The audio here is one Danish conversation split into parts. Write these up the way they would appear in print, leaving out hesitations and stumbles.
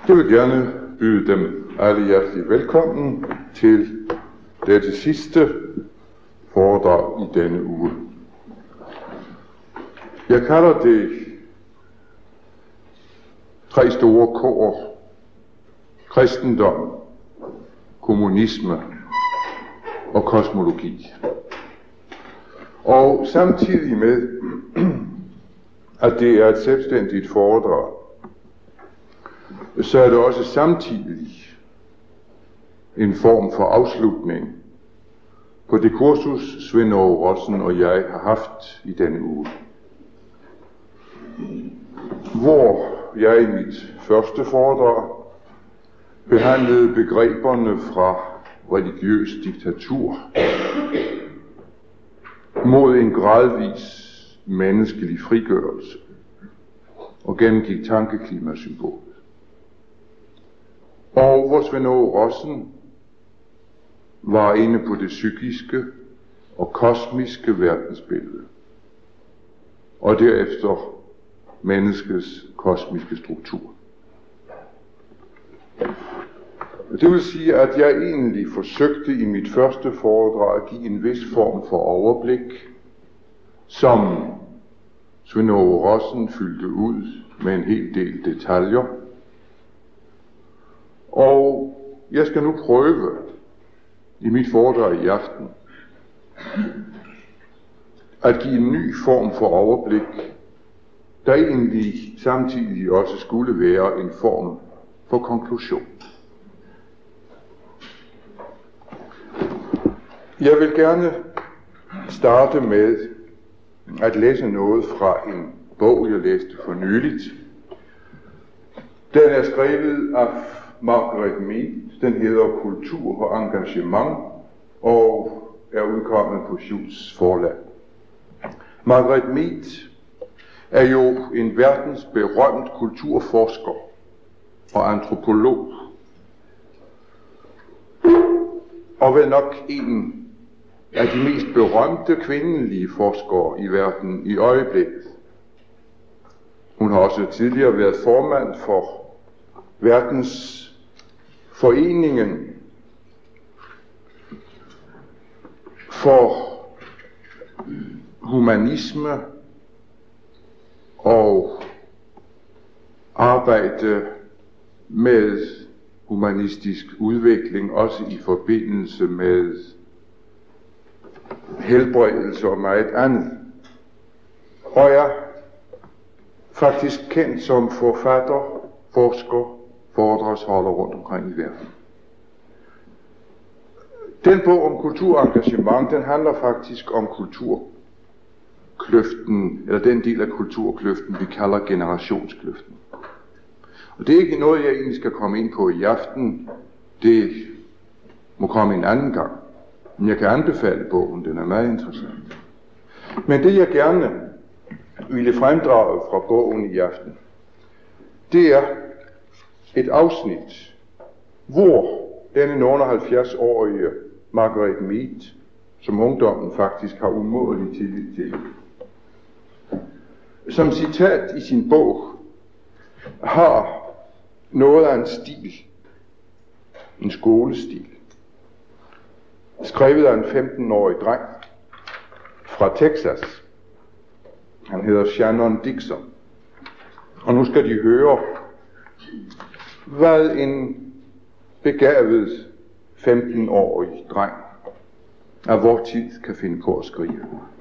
Jeg vil gerne byde dem alle hjertelig velkommen til dette sidste foredrag i denne uge. Jeg kalder det 3 store kår: kristendom, kommunisme og kosmologi. Og samtidig med, at det er et selvstændigt foredrag, så er det også samtidig en form for afslutning på det kursus, Svend Aage Rossen og jeg har haft i denne uge, hvor jeg i mit første foredrag behandlede begreberne fra religiøs diktatur mod en gradvis menneskelig frigørelse og gennemgik tankeklimasymbolet. Og hvor Svend Aage Rossen var inde på det psykiske og kosmiske verdensbillede, og derefter menneskets kosmiske struktur. Det vil sige, at jeg egentlig forsøgte i mit første foredrag at give en vis form for overblik, som Svend Aage Rossen fyldte ud med en hel del detaljer. Og jeg skal nu prøve i mit foredrag i aften at give en ny form for overblik, der egentlig samtidig også skulle være en form for konklusion. Jeg vil gerne starte med at læse noget fra en bog, jeg læste for nyligt. Den er skrevet af Margaret Mead. Den hedder Kultur og Engagement og er udkommet på Schultz forlag. Margaret Mead er jo en verdensberømt kulturforsker og antropolog, og vel nok en af de mest berømte kvindelige forskere i verden i øjeblikket. Hun har også tidligere været formand for Verdensforeningen for humanisme og arbejde med humanistisk udvikling, også i forbindelse med helbredelse og meget andet. Og er faktisk kendt som forfatter, forsker, foredragsholder rundt omkring i verden. Den bog om kulturengagement, den handler faktisk om kulturkløften, eller den del af kulturkløften, vi kalder generationskløften. Og det er ikke noget, jeg egentlig skal komme ind på i aften. Det må komme en anden gang. Men jeg kan anbefale bogen, den er meget interessant. Men det jeg gerne ville fremdrage fra bogen i aften, det er et afsnit, hvor denne nogle 70-årige Margaret Mead, som ungdommen faktisk har umådelig tillid til, som citat i sin bog har noget af en stil, en skolestil, skrevet af en 15-årig dreng fra Texas. Han hedder Shannon Dixon. Og nu skal de høre, hvad en begavet 15-årig dreng af vor tid kan finde på at skrive.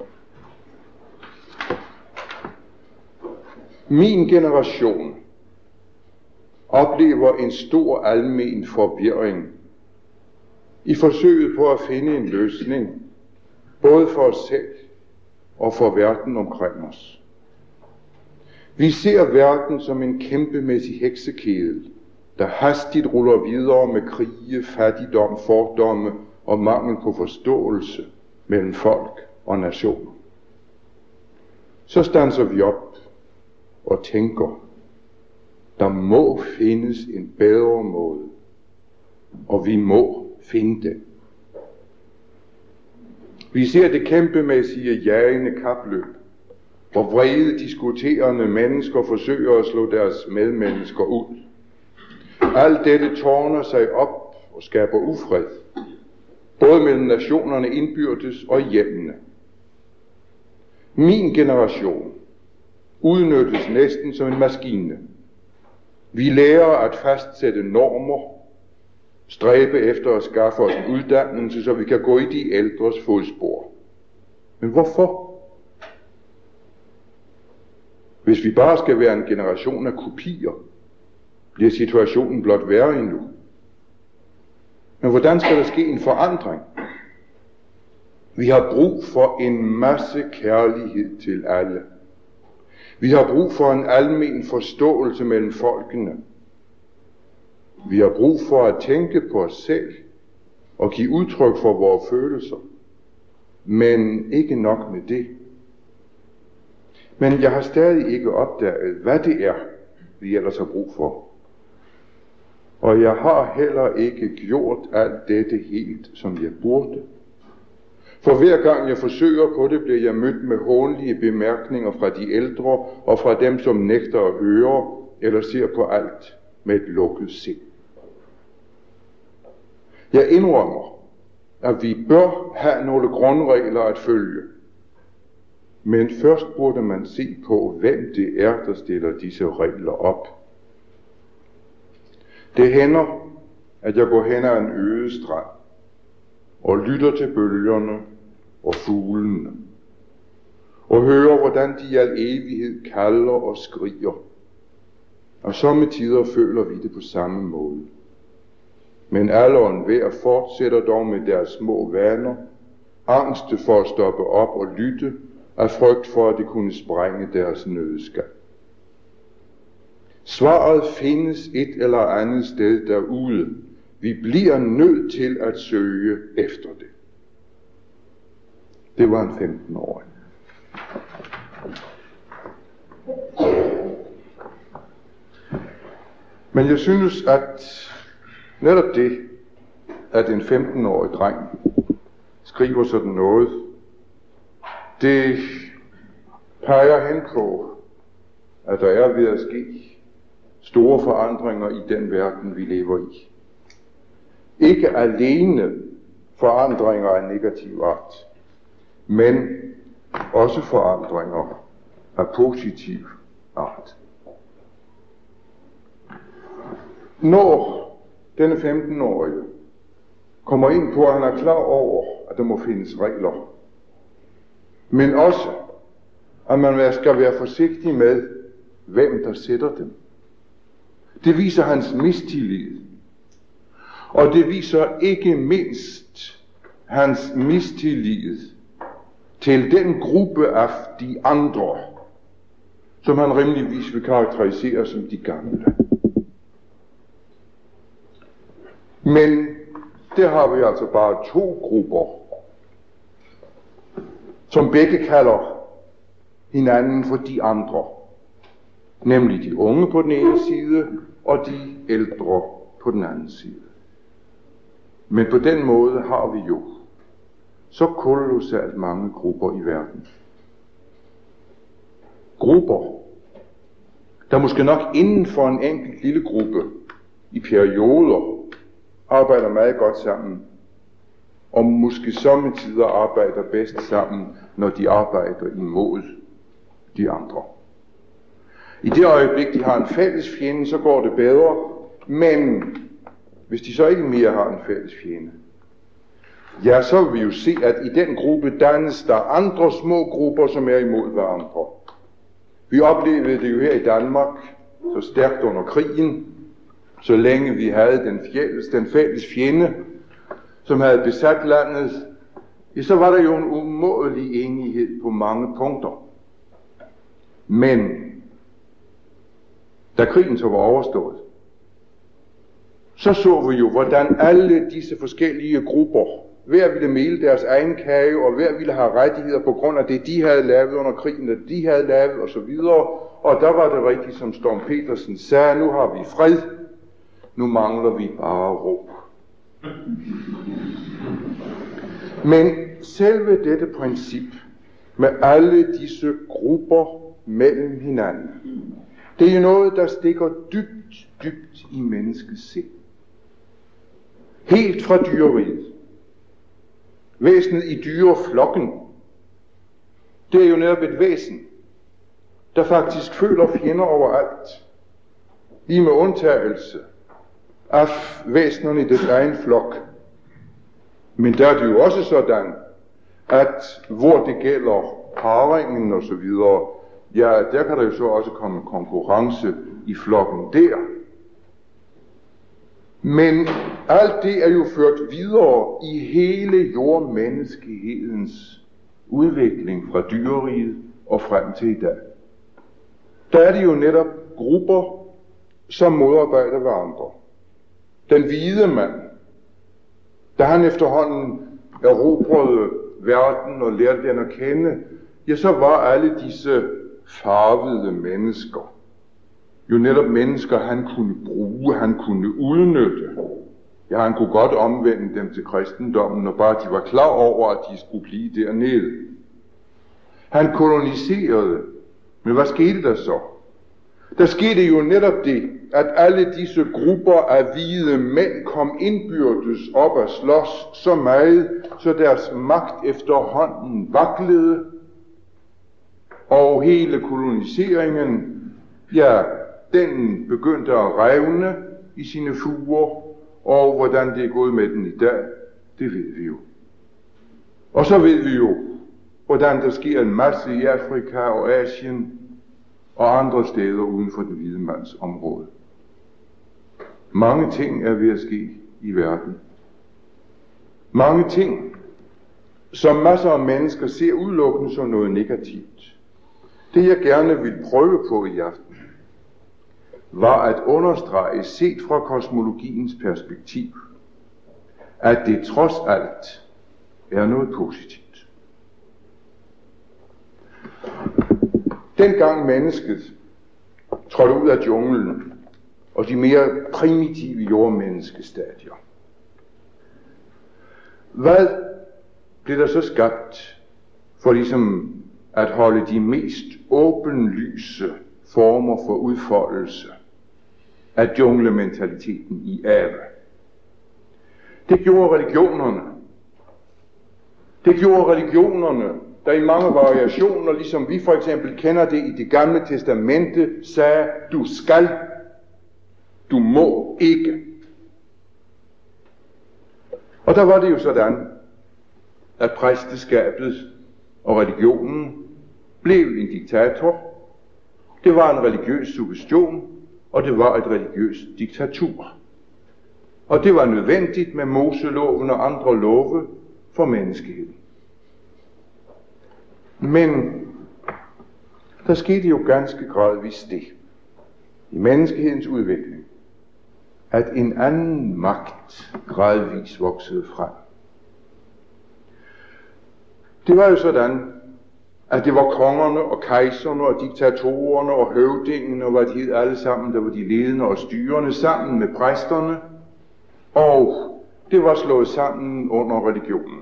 Min generation oplever en stor almen forvirring i forsøget på at finde en løsning, både for os selv og for verden omkring os. Vi ser verden som en kæmpemæssig heksekedel, der hastigt ruller videre med krige, fattigdom, fordomme og mangel på forståelse mellem folk og nationer. Så standser vi op og tænker, der må findes en bedre måde, og vi må finde den. Vi ser det kæmpemæssige jagende kapløb, hvor vrede diskuterende mennesker forsøger at slå deres medmennesker ud. Alt dette tårner sig op og skaber ufred, både mellem nationerne indbyrdes og i hjemmene. Min generation udnyttes næsten som en maskine. Vi lærer at fastsætte normer, stræbe efter at skaffe os en uddannelse, så vi kan gå i de ældres fodspor. Men hvorfor? Hvis vi bare skal være en generation af kopier, bliver situationen blot værre endnu. Men hvordan skal der ske en forandring? Vi har brug for en masse kærlighed til alle. Vi har brug for en almen forståelse mellem folkene. Vi har brug for at tænke på os selv og give udtryk for vores følelser. Men ikke nok med det. Men jeg har stadig ikke opdaget, hvad det er, vi ellers har brug for. Og jeg har heller ikke gjort alt dette helt, som jeg burde. For hver gang jeg forsøger på det, bliver jeg mødt med hånlige bemærkninger fra de ældre og fra dem, som nægter at høre eller ser på alt med et lukket sind. Jeg indrømmer, at vi bør have nogle grundregler at følge. Men først burde man se på, hvem det er, der stiller disse regler op. Det hænder, at jeg går hen ad en øde strand og lytter til bølgerne og fuglene og hører, hvordan de i al evighed kalder og skriger. Og sommetider føler vi det på samme måde. Men alle og enhver fortsætter dog med deres små vaner, angste for at stoppe op og lytte, af frygt for, at det kunne sprænge deres nødskab. Svaret findes et eller andet sted derude. Vi bliver nødt til at søge efter det. Det var en 15-årig. Men jeg synes, at netop det, at en 15-årig dreng skriver sådan noget, det peger hen på, at der er ved at ske store forandringer i den verden, vi lever i. Ikke alene forandringer af negativ art, men også forandringer af positiv art. Når denne 15-årige kommer ind på, at han er klar over, at der må findes regler, men også, at man skal være forsigtig med, hvem der sætter dem. Det viser hans mistillid. Og det viser ikke mindst hans mistillid til den gruppe af de andre, som han rimeligvis vil karakterisere som de gamle. Men der har vi altså bare to grupper, som begge kalder hinanden for de andre. Nemlig de unge på den ene side, og de ældre på den anden side. Men på den måde har vi jo så kolossalt mange grupper i verden. Grupper, der måske nok inden for en enkelt lille gruppe i perioder arbejder meget godt sammen, og måske sommetider arbejder bedst sammen, når de arbejder imod de andre. I det øjeblik, de har en fælles fjende, så går det bedre, men hvis de så ikke mere har en fælles fjende, ja, så vil vi jo se, at i den gruppe dannes der andre små grupper, som er imod hverandre. Vi oplevede det jo her i Danmark så stærkt under krigen, så længe vi havde den fælles fjende, som havde besat landet, så var der jo en umådelig enighed på mange punkter. Men da krigen så var overstået, så vi jo, hvordan alle disse forskellige grupper, hver ville mele deres egen kage, og hver ville have rettigheder på grund af det, de havde lavet under krigen, og de havde lavet osv. Og der var det rigtigt, som Storm Petersen sagde, nu har vi fred, nu mangler vi bare ro. Men selve dette princip med alle disse grupper mellem hinanden, Det er jo noget, der stikker dybt, dybt i menneskets sind. Helt fra dyreriget. Væsenet i dyreflokken. Det er jo netop et væsen, der faktisk føler fjender overalt. Lige med undtagelse af væsenerne i dets egen flok. Men der er det jo også sådan, at hvor det gælder parringen og så videre, ja, der kan der jo så også komme konkurrence i flokken der. Men alt det er jo ført videre i hele jordmenneskehedens udvikling fra dyreriget og frem til i dag. Der er det jo netop grupper, som modarbejder hverandre. Den hvide mand, da han efterhånden erobrede verden og lærte den at kende, ja, så var alle disse farvede mennesker jo netop mennesker, han kunne bruge, han kunne udnytte. Ja, han kunne godt omvende dem til kristendommen, når bare de var klar over, at de skulle blive dernede. Han koloniserede, men hvad skete der så? Der skete jo netop det, at alle disse grupper af hvide mænd kom indbyrdes op at slås så meget, så deres magt efterhånden vaklede, og hele koloniseringen, ja, den begyndte at revne i sine fuger, og hvordan det er gået med den i dag, det ved vi jo. Og så ved vi jo, hvordan der sker en masse i Afrika og Asien og andre steder uden for den hvide mands område. Mange ting er ved at ske i verden. Mange ting, som masser af mennesker ser udelukkende som noget negativt. Det jeg gerne vil prøve på i aften, var at understrege, set fra kosmologiens perspektiv, at det trods alt er noget positivt. Dengang mennesket trådte ud af junglen og de mere primitive jordmenneskestadier, hvad blev der så skabt for ligesom at holde de mest åbenlyse former for udfoldelse af junglementaliteten i ave? Det gjorde religionerne. Det gjorde religionerne, der i mange variationer, ligesom vi for eksempel kender det i det gamle testamente, sagde, du skal, du må ikke. Og der var det jo sådan, at præsteskabet og religionen blev en diktator. Det var en religiøs suggestion, og det var et religiøst diktatur. Og det var nødvendigt med Moseloven og andre love for menneskeheden. Men der skete jo ganske gradvist det i menneskehedens udvikling, at en anden magt gradvist voksede frem. Det var jo sådan, at det var kongerne og kejserne og diktatorerne og høvdingene og hvad de hed alle sammen, der var de ledende og styrende sammen med præsterne, og det var slået sammen under religionen.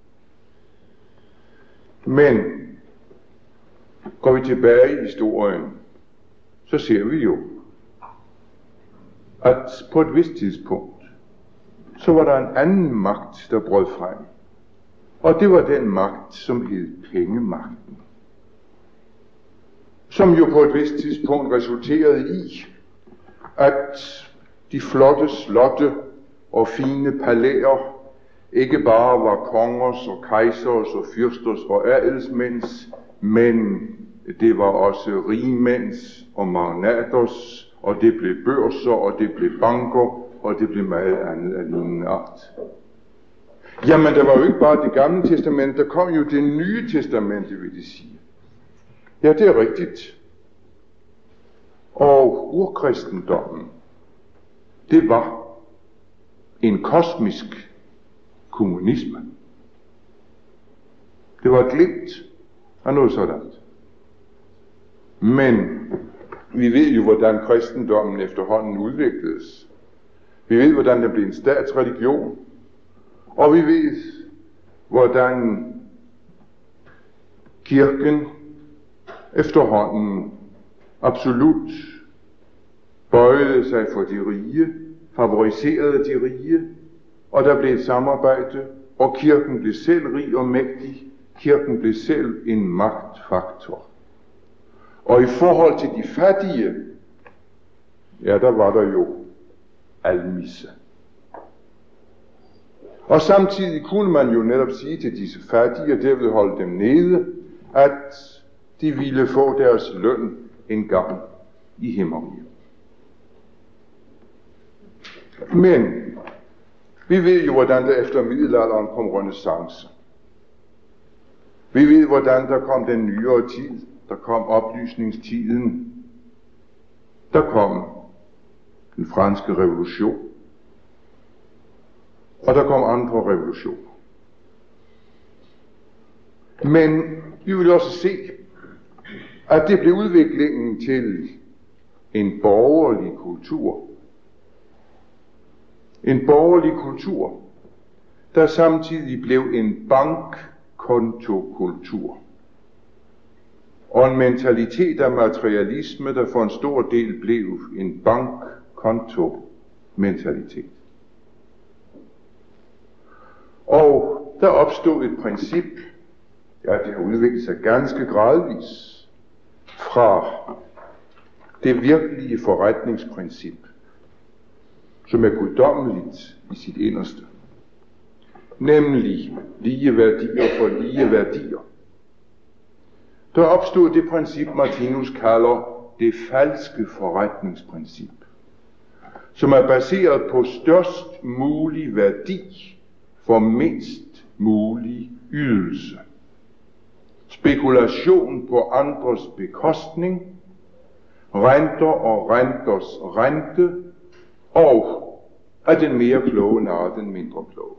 Men går vi tilbage i historien, så ser vi jo, at på et vist tidspunkt, så var der en anden magt, der brød frem. Og det var den magt, som hed pengemagten. Som jo på et vist tidspunkt resulterede i, at de flotte slotte og fine palæer ikke bare var kongers og kejsers og fyrsters og adelsmænds, men det var også rigmænds og magnaters, og det blev børser, og det blev banker, og det blev meget andet af lignende art. Jamen, der var jo ikke bare det gamle testamente, der kom jo det nye testamente, vil det sige. Ja, det er rigtigt. Og urkristendommen, det var en kosmisk kommunisme. Det var et glimt af noget sådan. Men vi ved jo, hvordan kristendommen efterhånden udvikledes. Vi ved, hvordan den blev en statsreligion. Og vi ved, hvordan kirken efterhånden absolut bøjede sig for de rige, favoriserede de rige, og der blev et samarbejde, og kirken blev selv rig og mægtig. Kirken blev selv en magtfaktor. Og i forhold til de fattige, ja, der var der jo almisse. Og samtidig kunne man jo netop sige til disse fattige, og derved holde dem nede, at de ville få deres løn en gang i himmeriget. Men vi ved jo, hvordan der efter middelalderen kom renæssance. Vi ved, hvordan der kom den nyere tid, der kom oplysningstiden, der kom den franske revolution, og der kom andre revolutioner. Men vi vil også se, at det blev udviklingen til en borgerlig kultur. En borgerlig kultur, der samtidig blev en bankkontokultur. Og en mentalitet af materialisme, der for en stor del blev en bankkontomentalitet. Og der opstod et princip, ja, det har udviklet sig ganske gradvis, fra det virkelige forretningsprincip, som er guddommeligt i sit inderste, nemlig lige værdier for lige værdier. Der opstod det princip, Martinus kalder det falske forretningsprincip, som er baseret på størst mulig værdi for mindst mulig ydelse. Spekulation på andres bekostning, renter og renters rente, og af den mere kloge narrer den mindre kloge.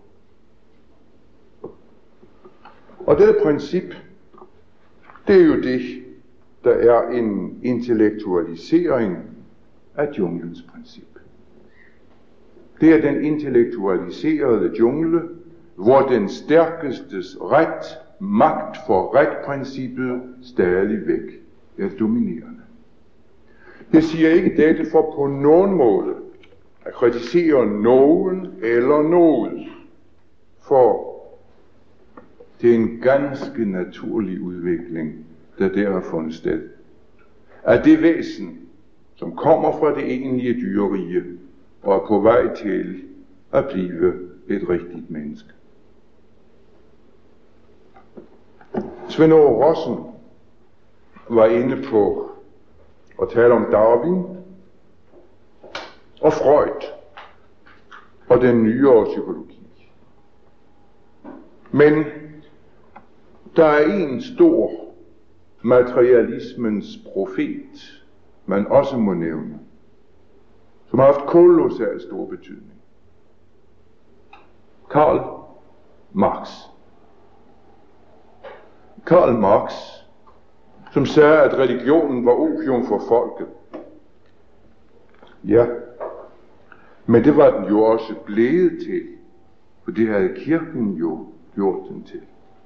Og dette princip, det er jo det, der er en intellektualisering af junglens princip. Det er den intellektualiserede jungle, hvor den stærkestes ret, magt for ret-princippet, stadigvæk er dominerende. Jeg siger ikke dette for på nogen måde at kritisere nogen eller noget, for det er en ganske naturlig udvikling, der har fundet sted. At det væsen, som kommer fra det egentlige dyrerige og er på vej til at blive et rigtigt menneske. Svend Aage Rossen var inde på at tale om Darwin og Freud og den nyere psykologi. Men der er en stor materialismens profet, man også må nævne, som har haft kolossalt stor betydning. Karl Marx. Karl Marx, som sagde, at religionen var opium for folket. Ja, men det var den jo også blevet til, for det havde kirken jo gjort den til.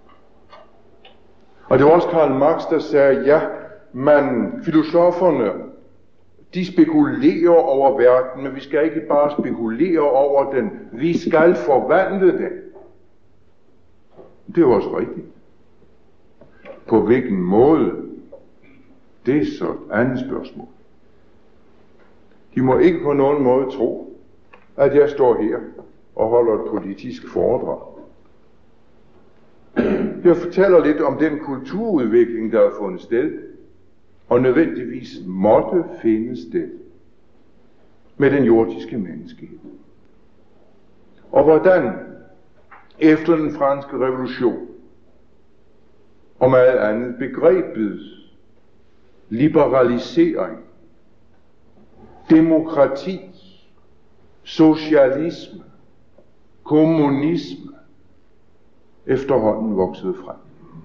Og det var også Karl Marx, der sagde, ja, men filosoferne, de spekulerer over verden, men vi skal ikke bare spekulere over den, vi skal forvandle den. Det er også rigtigt. På hvilken måde? Det er så et andet spørgsmål. De må ikke på nogen måde tro, at jeg står her og holder et politisk foredrag. Jeg fortæller lidt om den kulturudvikling, der har fundet sted, og nødvendigvis måtte finde sted med den jordiske menneskehed. Og hvordan efter den franske revolution og meget andet begrebet liberalisering, demokrati, socialisme, kommunisme efterhånden voksede frem.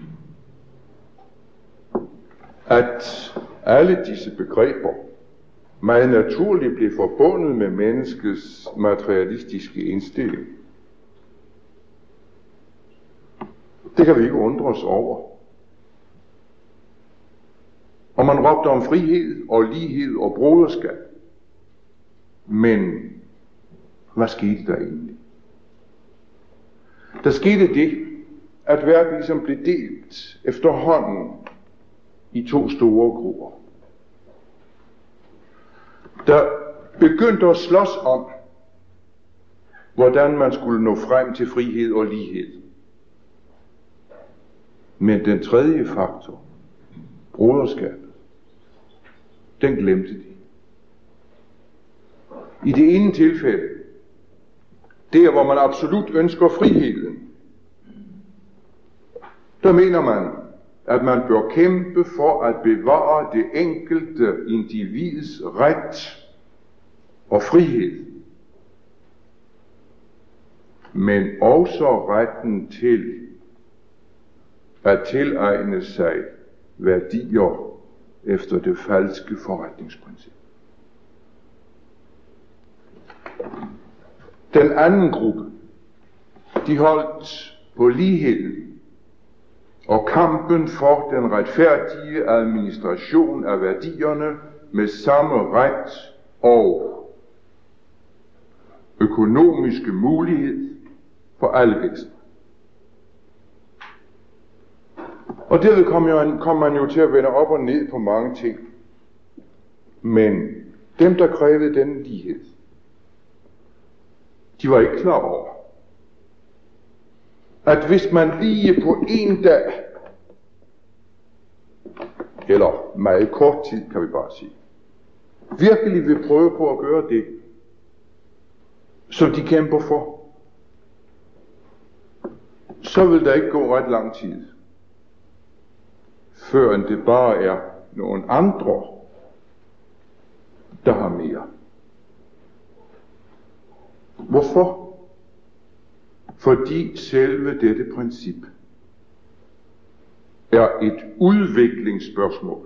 At alle disse begreber meget naturligt blev forbundet med menneskets materialistiske indstilling. Det kan vi ikke undre os over. Og man råbte om frihed og lighed og broderskab. Men hvad skete der egentlig? Der skete det, at verden ligesom blev delt efterhånden i to store grupper. Der begyndte at slås om, hvordan man skulle nå frem til frihed og lighed. Men den tredje faktor, broderskabet, den glemte de. I det ene tilfælde, der hvor man absolut ønsker friheden, der mener man, at man bør kæmpe for at bevare det enkelte individs ret og frihed, men også retten til at tilegne sig værdier efter det falske forretningsprincip. Den anden gruppe, de holdt på ligheden og kampen for den retfærdige administration af værdierne med samme ret og økonomiske mulighed for alle væsener. Og derved kom man jo til at vende op og ned på mange ting. Men dem, der krævede denne lighed, de var ikke klar over, at hvis man lige på en dag, eller meget kort tid, kan vi bare sige, virkelig vil prøve på at gøre det, som de kæmper for, så vil der ikke gå ret lang tid, før end det bare er nogle andre, der har mere. Hvorfor? Fordi selve dette princip er et udviklingsspørgsmål.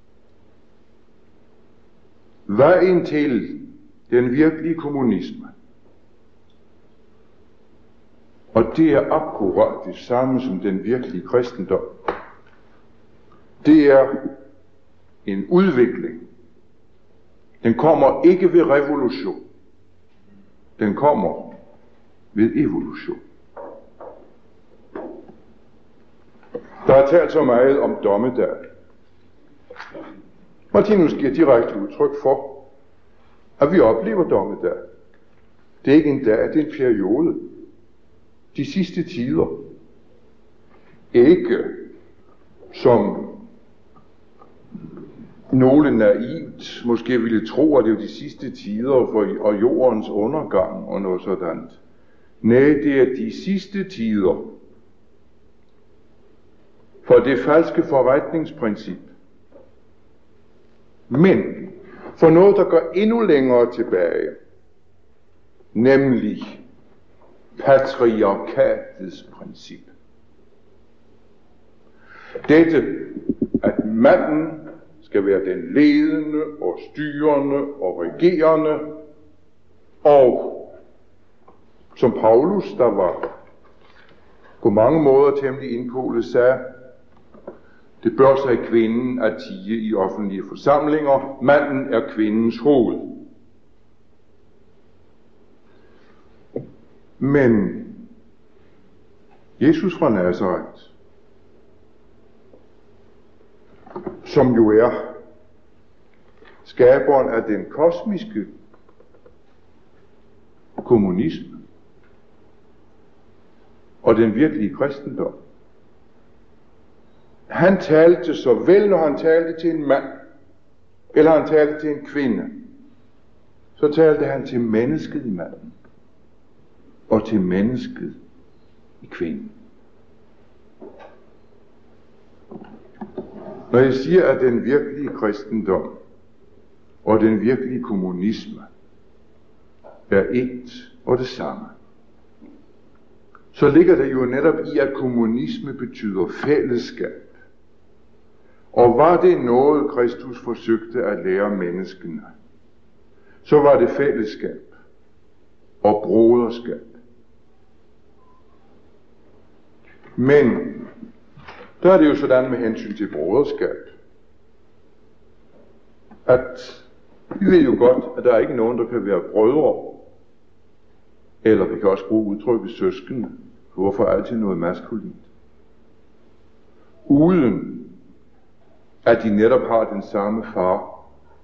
Vejen til den virkelige kommunisme, og det er akkurat det samme som den virkelige kristendom, det er en udvikling. Den kommer ikke ved revolution. Den kommer ved evolution. Der er talt så meget om dommedag. Martinus giver direkte udtryk for, at vi oplever dommedag. Det er ikke en dag, det er en periode. De sidste tider. Ikke som nogle naivt måske ville tro, at det er de sidste tider og jordens undergang og noget sådan. Nej, det er de sidste tider for det falske forretningsprincip. Men for noget, der går endnu længere tilbage, nemlig patriarkatets princip. Dette, at manden skal være den ledende og styrende og regerende, og som Paulus, der var på mange måder temmelig indpolet, sagde, det bør sig kvinden at tie i offentlige forsamlinger. Manden er kvindens hoved. Men Jesus fra Nazareth, som jo er skaberen af den kosmiske kommunisme og den virkelige kristendom, han talte så vel, når han talte til en mand, eller han talte til en kvinde, så talte han til mennesket i manden, og til mennesket i kvinden. Når jeg siger, at den virkelige kristendom og den virkelige kommunisme er et og det samme, så ligger det jo netop i, at kommunisme betyder fællesskab. Og var det noget, Kristus forsøgte at lære menneskene, så var det fællesskab og broderskab. Men der er det jo sådan med hensyn til broderskab, at Vi ved jo godt, at der er ikke nogen, der kan være brødre, eller vi kan også bruge udtrykket søskende. Hvorfor altid noget maskulint? Uden at de netop har den samme far.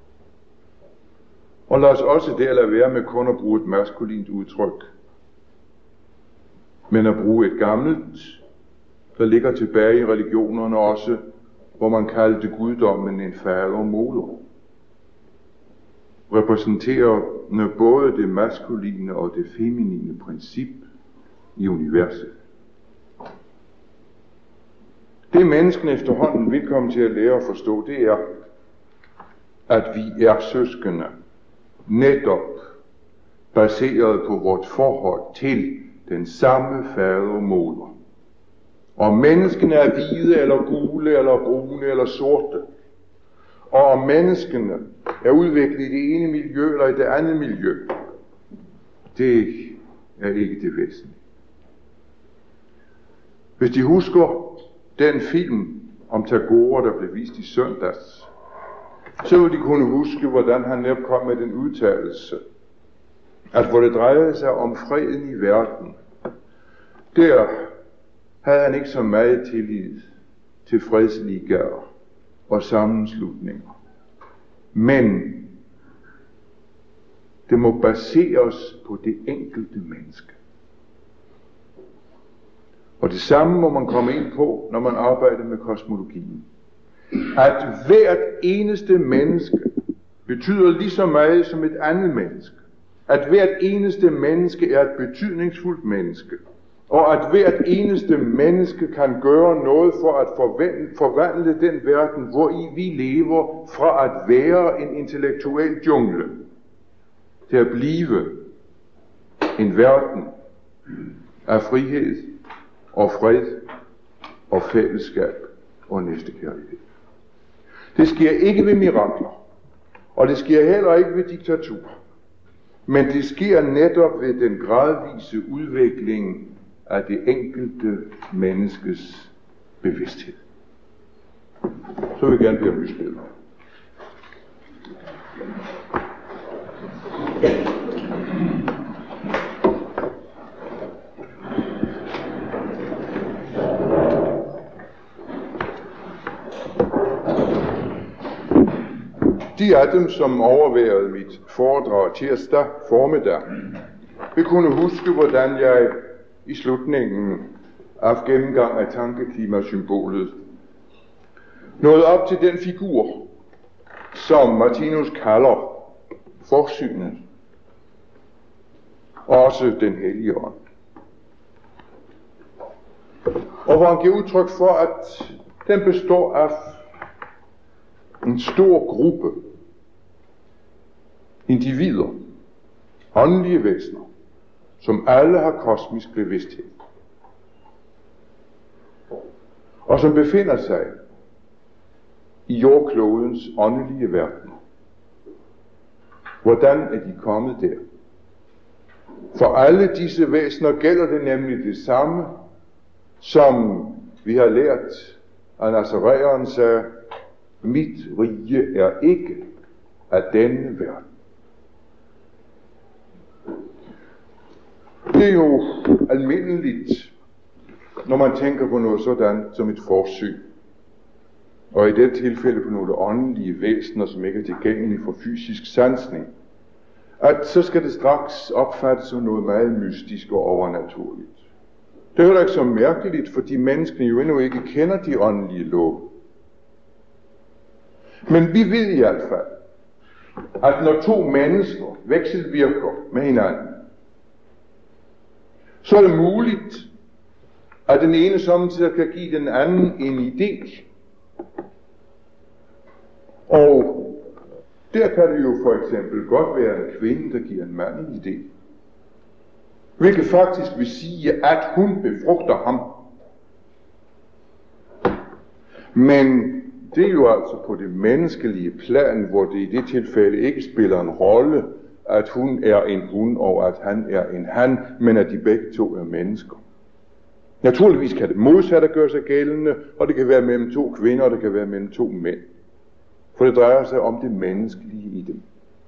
Og lad os også der lade være med kun at bruge et maskulint udtryk, men at bruge et gammelt, der ligger tilbage i religionerne også, hvor man kaldte guddommen en fader og moder. Repræsenterende både det maskuline og det feminine princip i universet. Det mennesken efterhånden vil komme til at lære at forstå, det er, at vi er søskende, netop baseret på vort forhold til den samme fader og moder. Om menneskene er hvide, eller gule, eller brune, eller sorte, og om menneskene er udviklet i det ene miljø eller i det andet miljø, det er ikke det væsentlige. Hvis de husker den film om Tagore, der blev vist i søndags, så vil de kunne huske, hvordan han netop kom med den udtalelse, at hvor det drejede sig om freden i verden, der havde han ikke så meget tillid til fredsligaer og sammenslutninger. Men det må baseres på det enkelte menneske. Og det samme må man komme ind på, når man arbejder med kosmologien. At hvert eneste menneske betyder lige så meget som et andet menneske. At hvert eneste menneske er et betydningsfuldt menneske. Og at hvert eneste menneske kan gøre noget for at forvandle den verden, hvor i vi lever, fra at være en intellektuel jungle til at blive en verden af frihed og fred og fællesskab og næstekærlighed. Det sker ikke ved mirakler, og det sker heller ikke ved diktatur, men det sker netop ved den gradvise udvikling af det enkelte menneskes bevidsthed. Så vil jeg gerne bede om lysbilleder. De af dem, som overværede mit foredrag tirsdag formiddag, vil kunne huske, hvordan jeg i slutningen af gennemgang af tankeklimasymbolet nåede op til den figur, som Martinus kalder forsynet, også den hellige ånd. Og hvor han giver udtryk for, at den består af en stor gruppe individer, åndelige væsener, som alle har kosmisk bevidsthed, og som befinder sig i jordklodens åndelige verden. Hvordan er de kommet der? For alle disse væsener gælder det nemlig det samme, som vi har lært af Nazaræeren sagde: mit rige er ikke af denne verden. Det er jo almindeligt, når man tænker på noget sådan som et forsyn, og i det tilfælde på nogle åndelige væsener, som ikke er tilgængelige for fysisk sansning, at så skal det straks opfattes som noget meget mystisk og overnaturligt. Det er heller ikke så mærkeligt, fordi menneskene jo endnu ikke kender de åndelige love. Men vi ved i hvert fald, at når to mennesker vekselvirker med hinanden, så er det muligt, at den ene samtidig kan give den anden en idé. Og der kan det jo for eksempel godt være en kvinde, der giver en mand en idé. Hvilket faktisk vil sige, at hun befrugter ham. Men det er jo altså på det menneskelige plan, hvor det i det tilfælde ikke spiller en rolle, at hun er en hun og at han er en han, men at de begge to er mennesker. Naturligvis kan det modsatte gøre sig gældende, og det kan være mellem to kvinder, og det kan være mellem to mænd. For det drejer sig om det menneskelige i dem.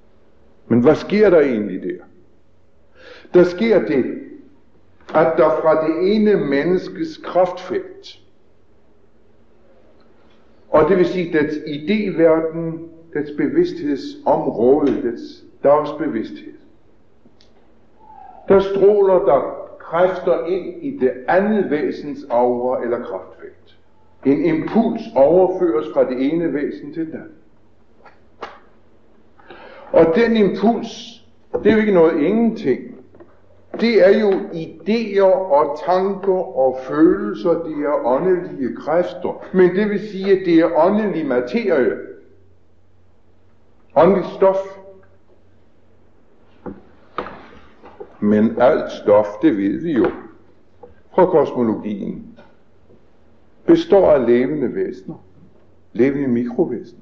Men hvad sker der egentlig der? Der sker det, at der fra det ene menneskes kraftfelt, og det vil sige dets idéverden, dets bevidsthedsområde, dets dagsbevidsthed, der stråler der kræfter ind i det andet væsens aura eller kraftfelt. En impuls overføres fra det ene væsen til det andet. Og den impuls, det er jo ikke noget ingenting. Det er jo idéer og tanker og følelser, det er åndelige kræfter. Men det vil sige, at det er åndelig materie. Åndeligt stof. Men alt stof, det ved vi jo fra kosmologien, består af levende væsener. Levende mikrovæsener.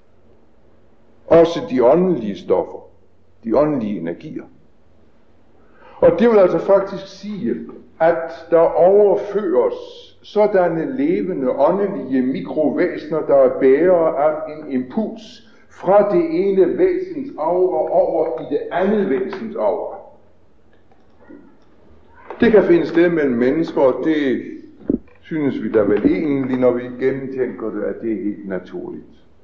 Også de åndelige stoffer. De åndelige energier. Og det vil altså faktisk sige, at der overføres sådanne levende åndelige mikrovæsener, der er bærere af en impuls fra det ene væsens aura over i det andet væsens aura. Det kan finde sted mellem mennesker, og det synes vi da vel egentlig, når vi gennemtænker det, at det er helt naturligt.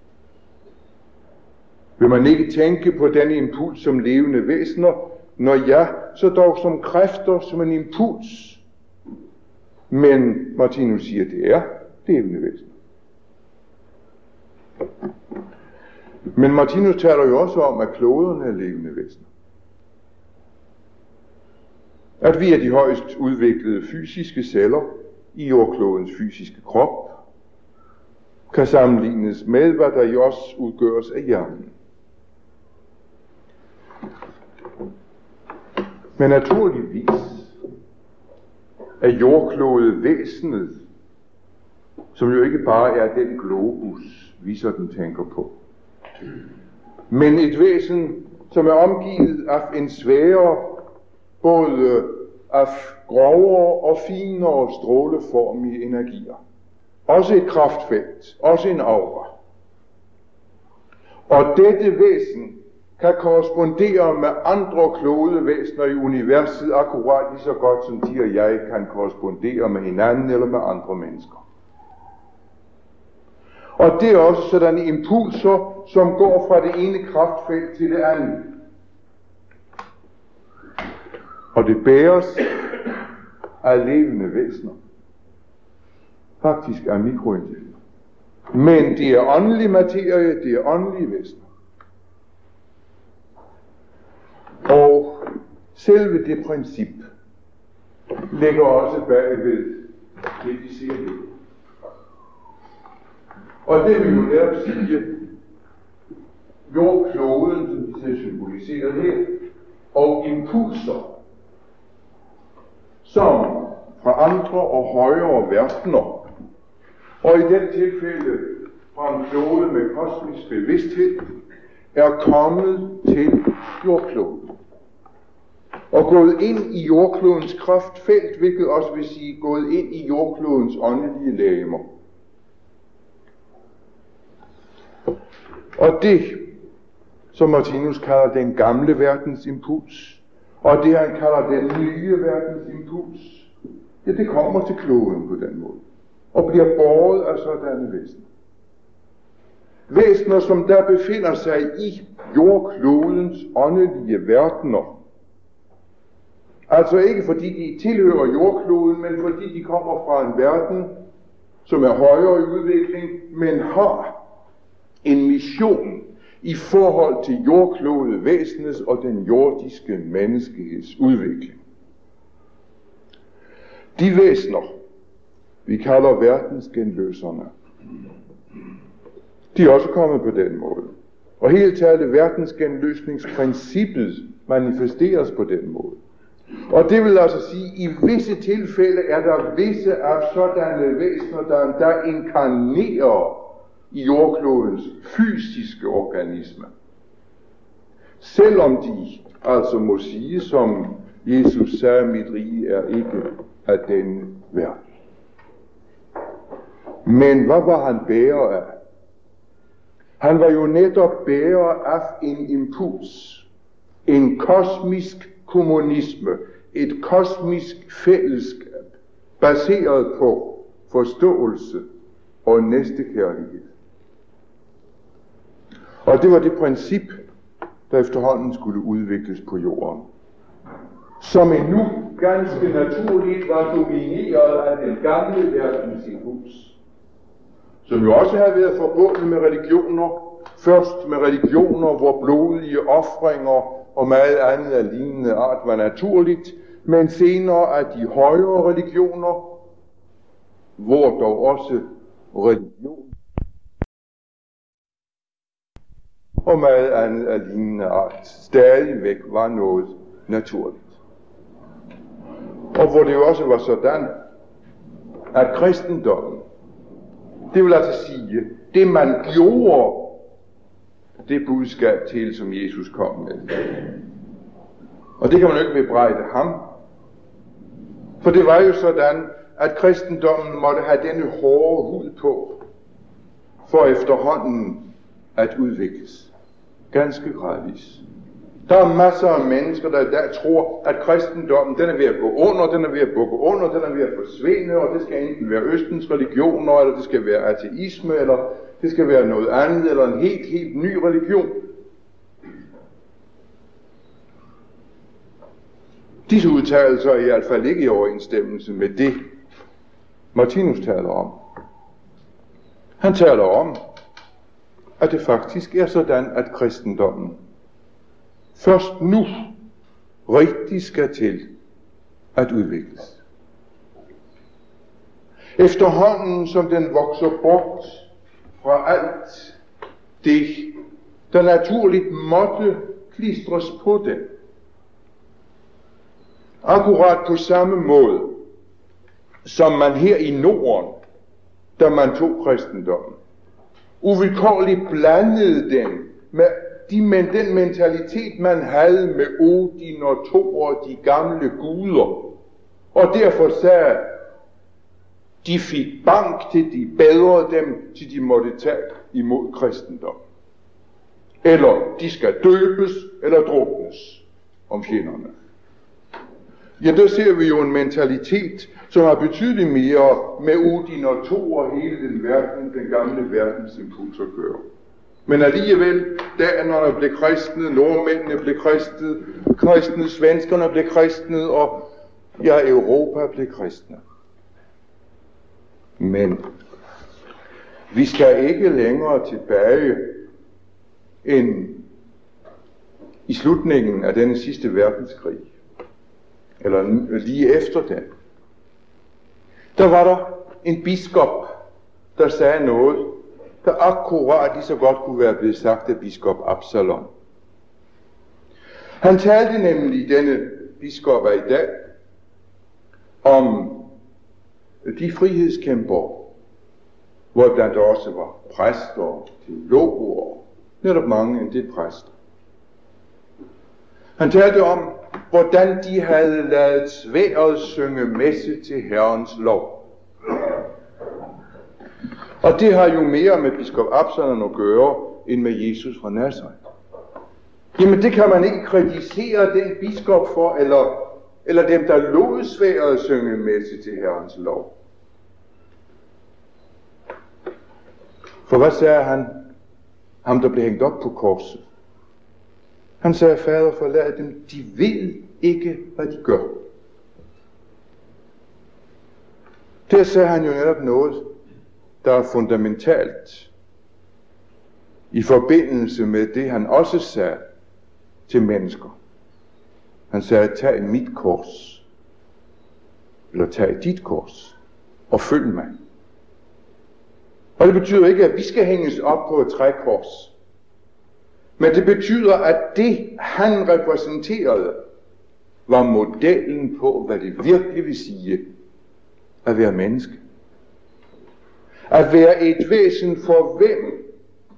Vil man ikke tænke på den impuls som levende væsener? Når ja, så dog som kræfter, som en impuls. Men Martinus siger, at det er levende væsener. Men Martinus taler jo også om, at kloderne er levende væsener. At vi er de højst udviklede fysiske celler i jordklodens fysiske krop, kan sammenlignes med, hvad der jo også udgøres af hjernen. Men naturligvis er jordklodet væsenet, som jo ikke bare er den globus, vi sådan tænker på, men et væsen, som er omgivet af en sfære, både af grovere og finere stråleformige energier. Også et kraftfelt, også en aura. Og dette væsen kan korrespondere med andre klodevæsener i universet, akkurat lige så godt som de og jeg kan korrespondere med hinanden eller med andre mennesker. Og det er også sådan impulser, som går fra det ene kraftfelt til det andet. Og det bæres af levende væsener. Faktisk af mikrointelligens. Men det er åndelig materie, det er åndelige væsener. Og selve det princip ligger også bagved det, de siger det. Og det vil jo netop sige, jordkloden, som de ser symboliseret her, og impulser, som fra andre og højere verdener, og i den tilfælde fra en klode med kosmisk bevidsthed, er kommet til jordkloden. Og gået ind i jordklodens kraftfelt, hvilket også vil sige gået ind i jordklodens åndelige legemer. Og det, som Martinus kalder den gamle verdens impuls, og det han kalder den nye verdens impuls, ja, det kommer til kloden på den måde, og bliver båret af sådanne væsener. Væsener, som der befinder sig i jordklodens åndelige verdener. Altså ikke fordi de tilhører jordkloden, men fordi de kommer fra en verden, som er højere i udvikling, men har en mission i forhold til jordklodevæsenets og den jordiske menneskeheds udvikling. De væsener, vi kalder verdensgenløserne, de er også kommet på den måde. Og helt taget verdensgenløsningsprincippet manifesteres på den måde. Og det vil altså sige, at i visse tilfælde er der visse af sådanne væsener, der inkarnerer i jordklodens fysiske organisme. Selvom de altså må sige, som Jesus sagde, mit rige er ikke af denne verden. Men hvad var han bærer af? Han var jo netop bærer af en impuls, en kosmisk kommunisme, et kosmisk fællesskab, baseret på forståelse og næstekærlighed. Og det var det princip, der efterhånden skulle udvikles på jorden, som endnu ganske naturligt var domineret af den gamle verdens impuls, som jo også havde været forbundet med religioner, først med religioner, hvor blodige ofringer og meget andet af lignende art var naturligt, men senere af de højere religioner, hvor dog også religion og meget andet af lignende art stadigvæk var noget naturligt. Og hvor det jo også var sådan, at kristendommen, det vil altså sige, det man gjorde, det budskab til, som Jesus kom med. Og det kan man jo ikke bebrejde ham. For det var jo sådan, at kristendommen måtte have denne hårde hud på, for efterhånden at udvikles. Ganske gradvis. Der er masser af mennesker, der i dag tror, at kristendommen, den er ved at gå under, den er ved at bukke under, den er ved at forsvinde, og det skal enten være Østens religioner, eller det skal være ateisme, eller det skal være noget andet, eller en helt ny religion. Disse udtalelser er i hvert fald ikke i overensstemmelse med det, Martinus taler om. Han taler om, at det faktisk er sådan, at kristendommen først nu rigtig skal til at udvikles. Efterhånden som den vokser bort fra alt det, der naturligt måtte klistres på den. Akkurat på samme måde, som man her i Norden, da man tog kristendommen, uvilkårligt blandede den med den mentalitet, man havde med Odin og Thor og de gamle guder. Og derfor sagde, de fik bank til, de bedrede dem, til de måtte tage imod kristendom. Eller de skal døbes eller druknes om fjenderne. Ja, der ser vi jo en mentalitet, som har betydeligt mere med Odin og Thor og hele den gamle verdens impuls at gøre. Men alligevel, danerne blev kristne, nordmændene blev kristne, svenskerne blev kristne, og ja, Europa blev kristne. Men vi skal ikke længere tilbage end i slutningen af denne sidste verdenskrig, eller lige efter den. Der var der en biskop, der sagde noget, der akkurat lige så godt kunne være blevet sagt af biskop Absalon. Han talte nemlig, denne biskop af i dag, om de frihedskæmper, hvor blandt også var præster og teologer, og netop mange end det præster. Han talte om, hvordan de havde ladet sværdet synge messe til Herrens lov. Og det har jo mere med biskop Absalon at gøre, end med Jesus fra Nazareth. Jamen det kan man ikke kritisere den biskop for, eller dem, der lod sværdet synge messe til Herrens lov. For hvad sagde han? Ham, der blev hængt op på korset. Han sagde, Fader, forlad dem, de ved ikke, hvad de gør. Der sagde han jo netop noget, der er fundamentalt i forbindelse med det, han også sagde til mennesker. Han sagde, tag mit kors, eller tag dit kors, og følg mig. Og det betyder ikke, at vi skal hænges op på et trækors. Men det betyder, at det, han repræsenterede, var modellen på, hvad det virkelig vil sige at være menneske. At være et væsen, for hvem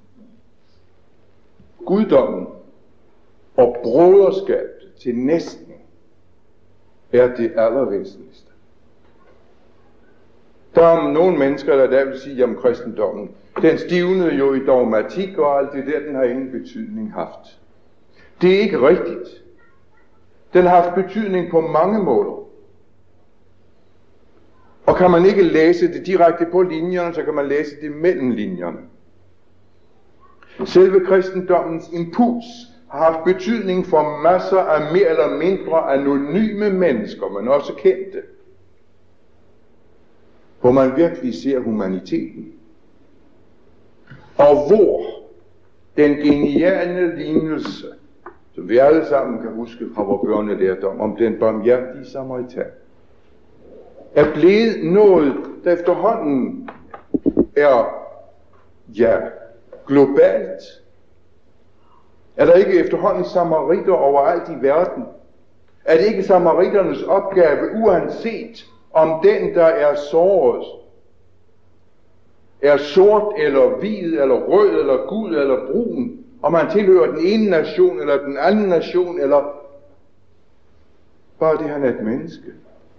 guddommen og broderskab til næsten er det allervæsentligste. Der er nogle mennesker, der vil sige om kristendommen, den stivnede jo i dogmatik og alt det der, den har ingen betydning haft. Det er ikke rigtigt. Den har haft betydning på mange måder. Og kan man ikke læse det direkte på linjerne, så kan man læse det mellem linjerne. Selve kristendommens impuls har haft betydning for masser af mere eller mindre anonyme mennesker, men også kendte. Hvor man virkelig ser humaniteten. Og hvor den geniale lignelse, som vi alle sammen kan huske fra vores børnelærdom, om den barmhjertige samaritan, er blevet noget, der efterhånden er, globalt. Er der ikke efterhånden samariter overalt i verden? Er det ikke samariternes opgave, uanset om den, der er såret, er sort eller hvid eller rød eller gul eller brun, om man tilhører den ene nation eller den anden nation, eller bare det, han er et menneske?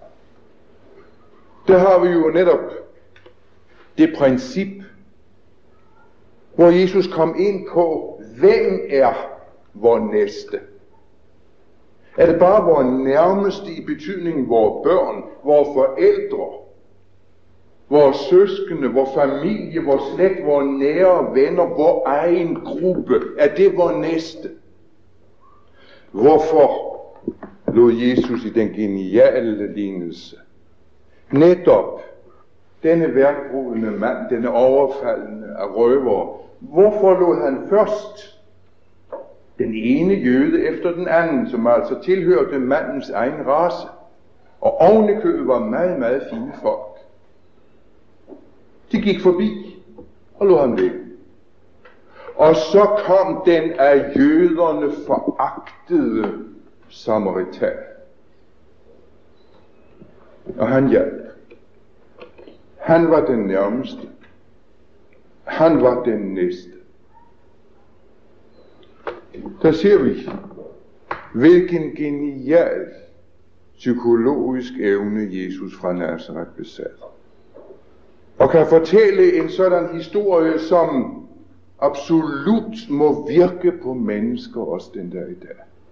Der har vi jo netop det princip, hvor Jesus kom ind på, hvem er vor næste? Er det bare vor nærmeste i betydningen vores børn, vores forældre, vores søskende, vores familie, vores slægt, vores nære venner, vores egen gruppe? Er det vor næste? Hvorfor lod Jesus i den geniale lignelse netop denne værkbrudende mand, denne overfaldende af røvere, hvorfor lod han først den ene jøde efter den anden, som altså tilhørte mandens egen race, og ovenikøbet var meget, meget fine folk? De gik forbi og lod ham væk. Og så kom den af jøderne foragtede samaritan. Og han hjalp. Han var den nærmeste. Han var den næste. Der ser vi, hvilken genial psykologisk evne Jesus fra Nazareth besad. Og kan fortælle en sådan historie, som absolut må virke på mennesker også den der i dag.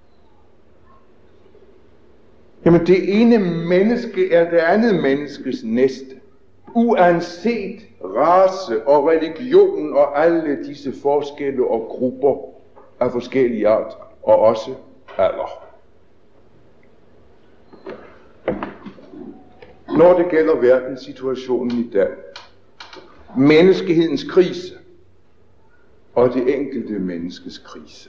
Jamen det ene menneske er det andet menneskes næste. Uanset race og religion og alle disse forskelle og grupper af forskellige art, og også alder. Når det gælder verdenssituationen i dag, menneskehedens krise og det enkelte menneskes krise,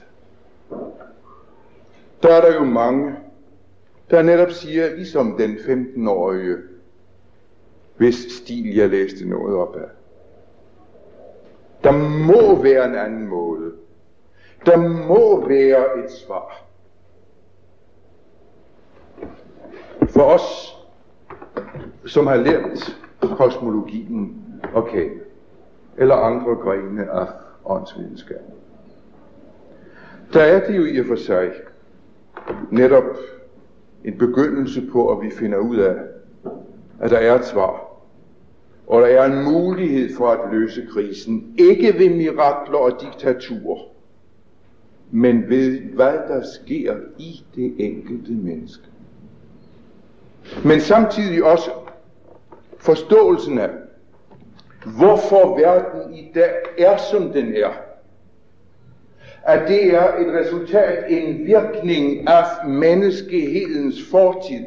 der er der jo mange, der netop siger, ligesom den 15-årige, hvis stil jeg læste noget op af. Der må være en anden måde. Der må være et svar. For os, som har lært kosmologien og kende, eller andre grene af åndsvidenskab, der er det jo i og for sig netop en begyndelse på, at vi finder ud af, at der er et svar, og der er en mulighed for at løse krisen, ikke ved mirakler og diktaturer, men ved hvad der sker i det enkelte menneske. Men samtidig også forståelsen af, hvorfor verden i dag er som den er. At det er et resultat, en virkning af menneskehedens fortid.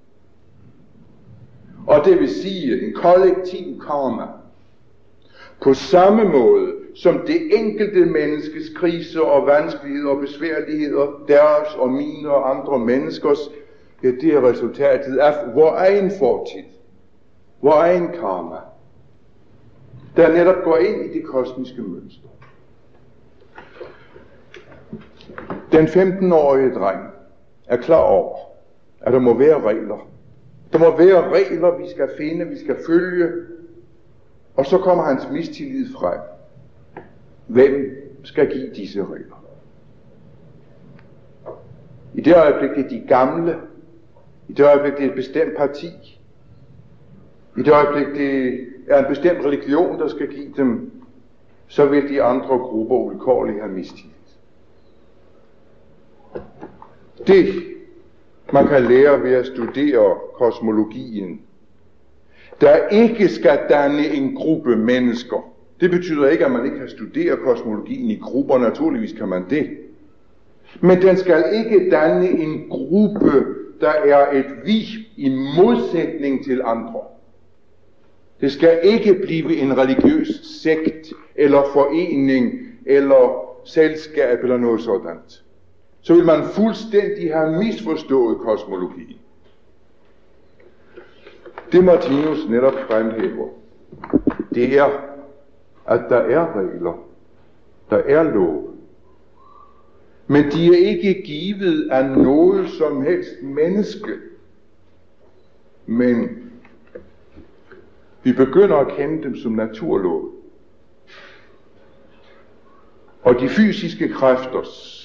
Og det vil sige en kollektiv karma. På samme måde som det enkelte menneskes kriser og vanskeligheder og besværligheder, deres og mine og andre menneskers, ja, det er resultatet af vor egen fortid, vor egen karma, der netop går ind i det kosmiske mønster. Den 15-årige dreng er klar over, at der må være regler. Der må være regler, vi skal finde, vi skal følge, og så kommer hans mistillid frem. Hvem skal give disse regler? I det øjeblik det er de gamle, i det øjeblik det er et bestemt parti, i det øjeblik det er en bestemt religion, der skal give dem, så vil de andre grupper vilkårligt have mistillid. Det, man kan lære ved at studere kosmologien, der ikke skal danne en gruppe mennesker. Det betyder ikke, at man ikke kan studere kosmologien i grupper, naturligvis kan man det. Men den skal ikke danne en gruppe, der er et vi i modsætning til andre. Det skal ikke blive en religiøs sekt, eller forening, eller selskab, eller noget sådan. Så vil man fuldstændig have misforstået kosmologien. Det Martinus netop fremhæver, det er, at der er regler, der er love. Men de er ikke givet af noget som helst menneske. Men vi begynder at kende dem som naturlove. Og de fysiske kræfters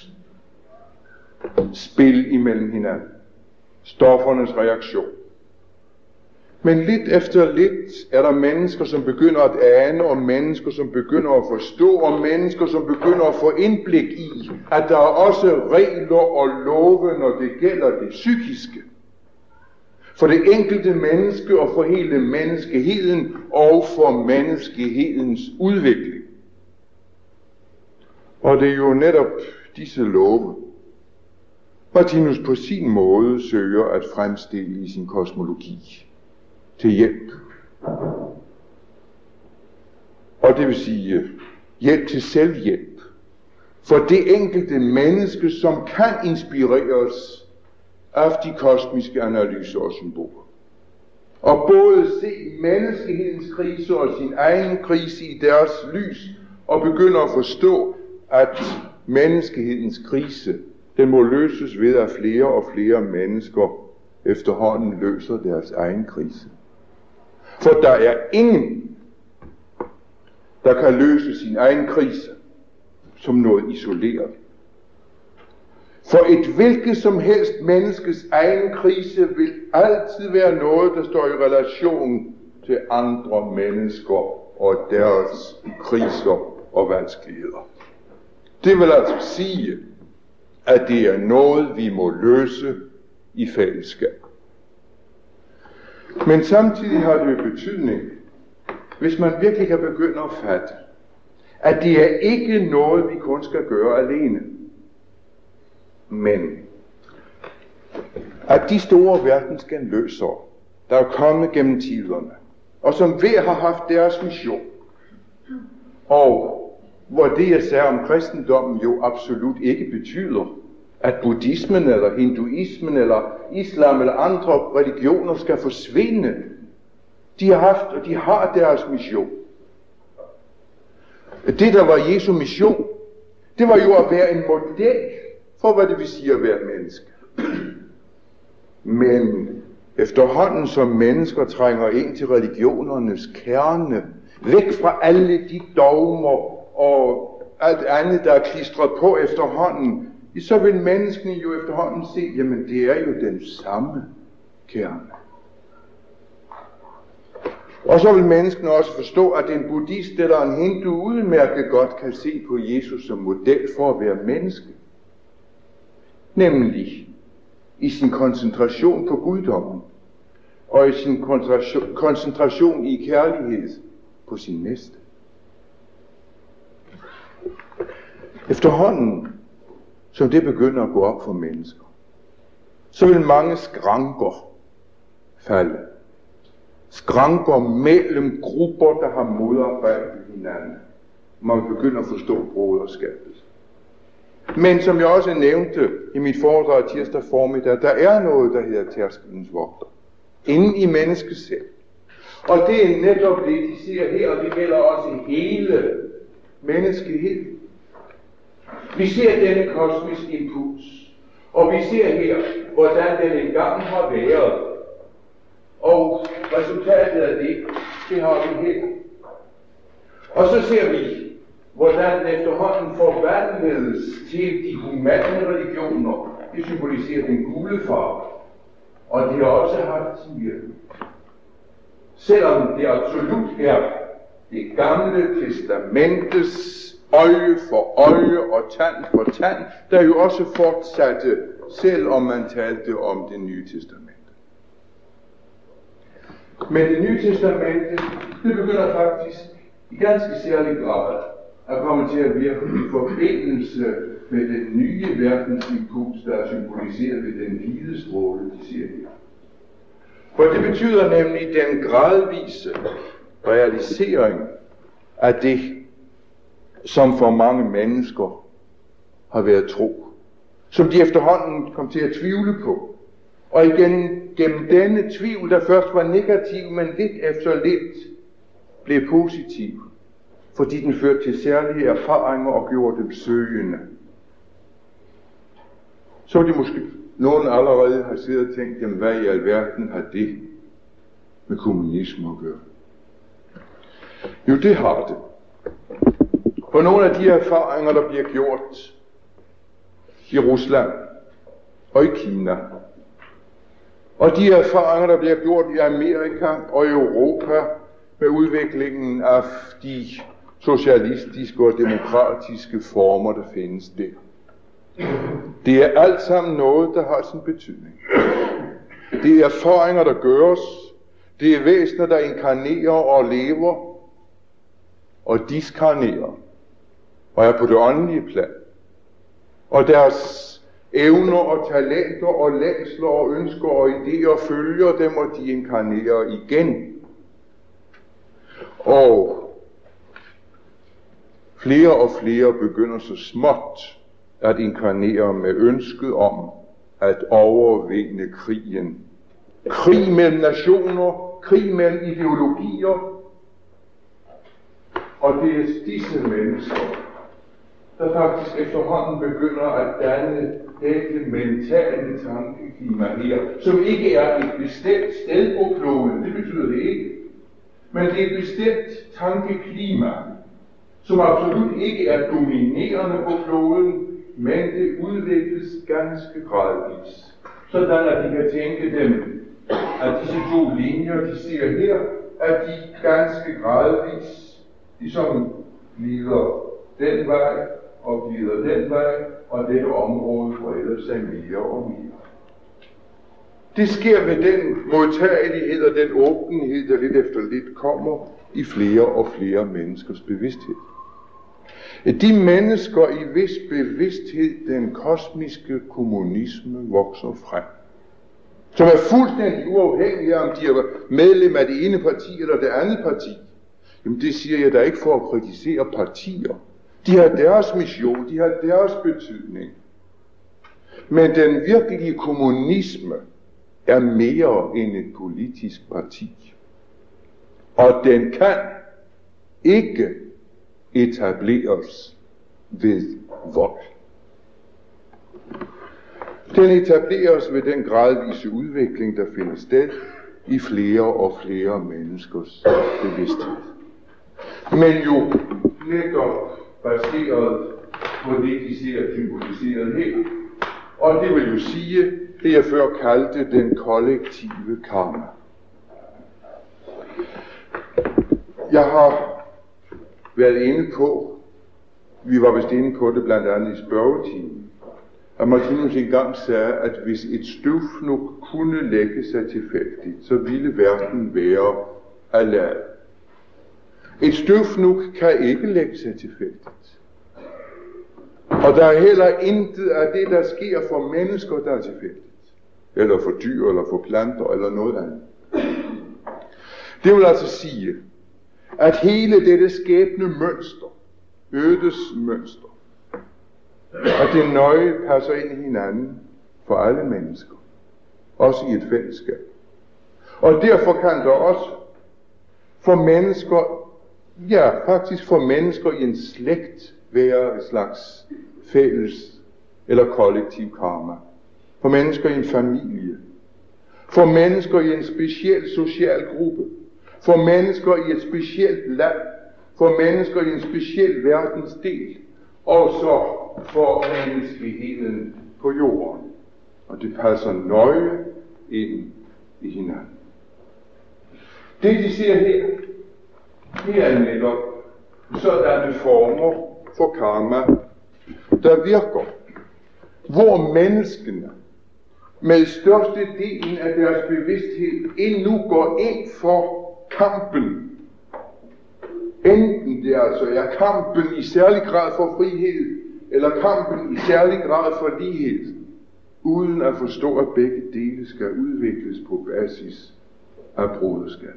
spil imellem hinanden. Stoffernes reaktion. Men lidt efter lidt er der mennesker, som begynder at ane, og mennesker, som begynder at forstå, og mennesker, som begynder at få indblik i, at der er også regler og love, når det gælder det psykiske. For det enkelte menneske og for hele menneskeheden og for menneskehedens udvikling. Og det er jo netop disse love, Martinus på sin måde søger at fremstille i sin kosmologi til hjælp. Og det vil sige hjælp til selvhjælp. For det enkelte menneske, som kan inspireres af de kosmiske analyser og symboler. Og både se menneskehedens krise og sin egen krise i deres lys, og begynde at forstå, at menneskehedens krise, den må løses ved, at flere og flere mennesker efterhånden løser deres egen krise. For der er ingen, der kan løse sin egen krise som noget isoleret. For et hvilket som helst menneskes egen krise vil altid være noget, der står i relation til andre mennesker og deres kriser og vanskeligheder. Det vil altså sige, at det er noget, vi må løse i fællesskab. Men samtidig har det betydning, hvis man virkelig kan begynde at fatte, at det er ikke noget, vi kun skal gøre alene. Men at de store verdensgenløsere, der er kommet gennem tiderne, og som hver har haft deres mission, og hvor det jeg sagde om kristendommen jo absolut ikke betyder, at buddhismen eller hinduismen eller islam eller andre religioner skal forsvinde. De har haft og de har deres mission. Det der var Jesu mission, det var jo at være en model for hvad det vil sige at være menneske. Men efterhånden som mennesker trænger ind til religionernes kerne, væk fra alle de dogmer og alt andet, der er klistret på efterhånden, så vil menneskene jo efterhånden se, jamen det er jo den samme kerne. Og så vil menneskene også forstå, at en buddhist eller en hindu udmærket godt kan se på Jesus som model for at være menneske. Nemlig i sin koncentration på guddommen, og i sin koncentration i kærlighed på sin næste. Efterhånden, som det begynder at gå op for mennesker, så vil mange skranker falde. Skranker mellem grupper, der har modarbejdet hinanden. Man begynder at forstå broderskabet. Men som jeg også nævnte i mit foredrag tirsdag formiddag, der er noget, der hedder tærskelens vogter. Inden i mennesket selv. Og det er netop det, de ser her, og det gælder også hele menneskeheden. Vi ser denne kosmiske impuls, og vi ser her, hvordan den engang har været. Og resultatet af det har vi her. Og så ser vi, hvordan den efterhånden forvandledes til de humane religioner. Det symboliserer den gule farve. Og det har også haft sin virkning. Selvom det absolut er det gamle testamentes øje for øje og tand for tand, der jo også fortsatte, selv om man talte om det nye testamente. Men det nye testamente, det begynder faktisk i ganske særlig grad at komme til at virke i forbindelse med den nye verdensimpuls, der er symboliseret ved den hvide stråle, de siger her. For det betyder nemlig den gradvise realisering af det, som for mange mennesker har været tro, som de efterhånden kom til at tvivle på. Og gennem denne tvivl, der først var negativ, men lidt efter lidt blev positiv, fordi den førte til særlige erfaringer og gjorde dem søgende. Så vil de måske nogen allerede har siddet og tænkt, jamen hvad i alverden har det med kommunisme at gøre? Jo, det har det. For nogle af de erfaringer, der bliver gjort i Rusland og i Kina, og de erfaringer, der bliver gjort i Amerika og i Europa med udviklingen af de socialistiske og demokratiske former, der findes der. Det er alt sammen noget, der har sin betydning. Det er erfaringer, der gøres. Det er væsener, der inkarnerer og lever og diskarnerer og er på det åndelige plan. Og deres evner og talenter og længsler og ønsker og idéer følger dem, og de inkarnerer igen. Og flere og flere begynder så småt at inkarnere med ønsket om at overvinde krigen. Krig mellem nationer, krig mellem ideologier. Og det er disse mennesker, der faktisk efterhånden begynder at danne dette mentale tankeklima her, som ikke er et bestemt sted på kloden, det betyder det ikke. Men det er et bestemt tankeklima, som absolut ikke er dominerende på kloden, men det udvikles ganske gradvis. Sådan at de kan tænke dem, at disse to linjer, de ser her, at de ganske gradvis, ligesom glider den vej og glider den vej, og dette område breder sig mere og mere. Det sker ved den modtagelighed og den åbenhed, der lidt efter lidt kommer i flere og flere menneskers bevidsthed. De mennesker, i hvis bevidsthed den kosmiske kommunisme vokser frem, som er fuldstændig uafhængige af, om de er medlem af det ene parti eller det andet parti, jamen det siger jeg da ikke for at kritisere partier. De har deres mission, de har deres betydning. Men den virkelige kommunisme er mere end et politisk parti. Og den kan ikke etableres ved vold. Den etableres ved den gradvise udvikling, der finder sted i flere og flere menneskers bevidsthed. Men jo netop baseret på det, de ser symboliseret her. Og det vil jo sige, det jeg før kaldte den kollektive karma. Jeg har været inde på, vi var vist inde på det blandt andet i spørgetimen, at Martinus engang sagde, at hvis et støvfnug kunne lægge sig tilfældigt, så ville verden være alene. Et støvfnug kan ikke lægge sig tilfældigt. Og der er heller intet af det, der sker for mennesker, der er tilfældigt. Eller for dyr, eller for planter, eller noget andet. Det vil altså sige, at hele dette skæbne mønster, ødesmønster, at det nøje passer ind i hinanden for alle mennesker. Også i et fællesskab. Og derfor kan der også for mennesker, ja faktisk for mennesker i en slægt, være et slags fælles eller kollektiv karma. For mennesker i en familie. For mennesker i en speciel social gruppe. For mennesker i et specielt land. For mennesker i en speciel verdensdel. Og så for menneskeheden på jorden. Og det passer nøje ind i hinanden. Det de ser her, det er netop sådanne former for karma, der virker, hvor menneskene med størstedelen af deres bevidsthed endnu går ind for kampen. Enten det altså er kampen i særlig grad for frihed, eller kampen i særlig grad for lighed, uden at forstå, at begge dele skal udvikles på basis af broderskabet.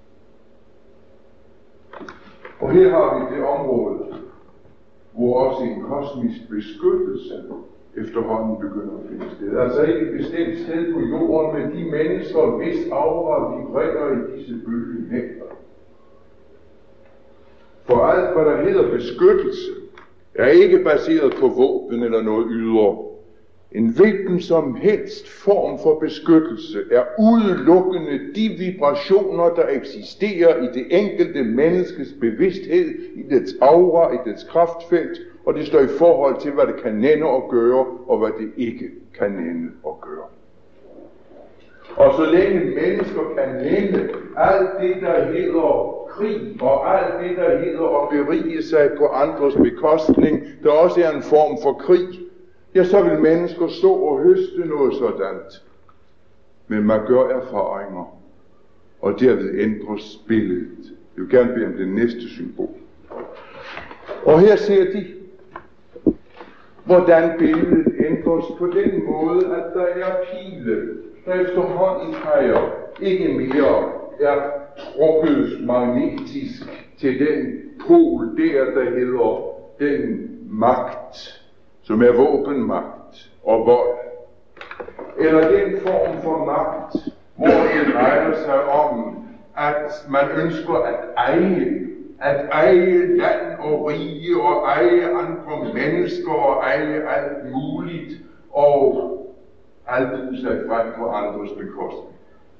Og her har vi det område, hvor også en kosmisk beskyttelse efterhånden begynder at finde sted. Altså ikke et bestemt sted på jorden, men de mennesker, hvis aura vibrerer i disse bølgemængder. For alt, hvad der hedder beskyttelse, er ikke baseret på våben eller noget ydre. En hvilken som helst form for beskyttelse er udelukkende de vibrationer, der eksisterer i det enkelte menneskes bevidsthed, i dets aura, i dets kraftfelt, og det står i forhold til, hvad det kan nænde at gøre, og hvad det ikke kan nænde at gøre. Og så længe mennesker kan nænde alt det, der hedder krig, og alt det, der hedder at berige sig på andres bekostning, der også er en form for krig, ja, så vil mennesker stå og høste noget sådant. Men man gør erfaringer, og derved ændres billedet. Jeg vil gerne bede om det næste symbol. Og her ser de, hvordan billedet ændres på den måde, at der er pile, der efterhånden peger ikke mere er trukket magnetisk til den pol der hedder den magt, som er våbenmagt og vold. Eller den form for magt, hvor det drejer sig om, at man ønsker at eje land og rige, og eje andre mennesker, og eje alt muligt, og alt sig frem på andres bekostning.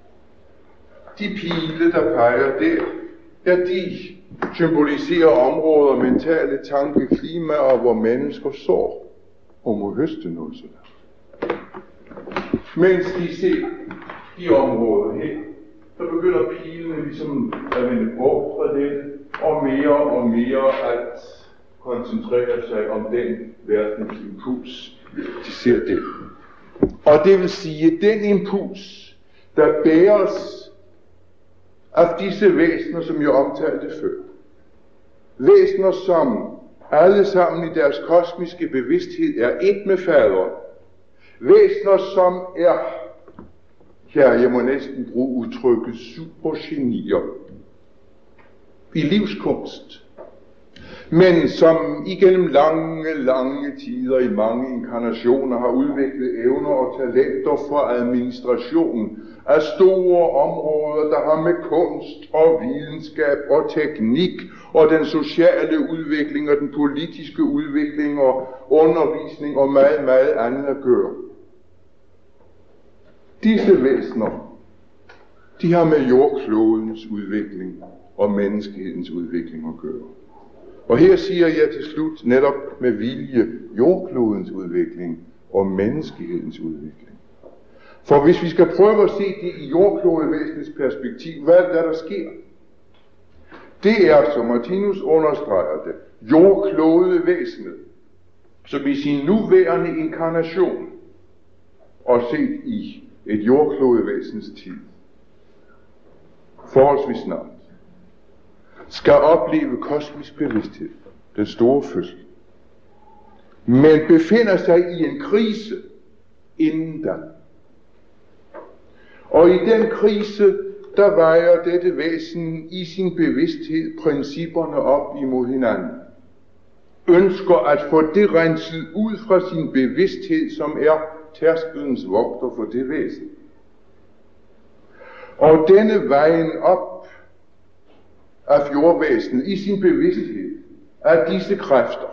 De pile, der peger der, ja, de symboliserer områder, mentale tanke, klimaer, hvor mennesker sår og må høste noget sådan. Mens de ser de områder her, så begynder pilene ligesom at vende bort fra det, og mere at koncentrere sig om den verdensimpuls, de ser det. Og det vil sige, den impuls, der bæres af disse væsener, som jeg omtalte før. Væsener, som alle sammen i deres kosmiske bevidsthed er et med faderen. Væsener, som er, ja, jeg må næsten bruge udtrykket supergenier i livskunst, men som igennem lange tider i mange inkarnationer har udviklet evner og talenter for administration af store områder, der har med kunst og videnskab og teknik og den sociale udvikling og den politiske udvikling og undervisning og meget andet at gøre. Disse væsener, de har med jordklodens udvikling og menneskehedens udvikling at gøre. Og her siger jeg til slut netop med vilje jordklodens udvikling og menneskehedens udvikling. For hvis vi skal prøve at se det i jordklodevæsenets perspektiv, hvad er der sker? Det er, som Martinus understreger det, jordklodevæsenet, som i sin nuværende inkarnation og set i et jordklodevæsens tid, forholdsvis snart, skal opleve kosmisk bevidsthed, den store fødsel, men befinder sig i en krise inden da. Og i den krise, der vejer dette væsen i sin bevidsthed principperne op imod hinanden. Ønsker at få det renset ud fra sin bevidsthed, som er tærskelens vogter for det væsen. Og denne vejen op af jordvæsenet i sin bevidsthed af disse kræfter,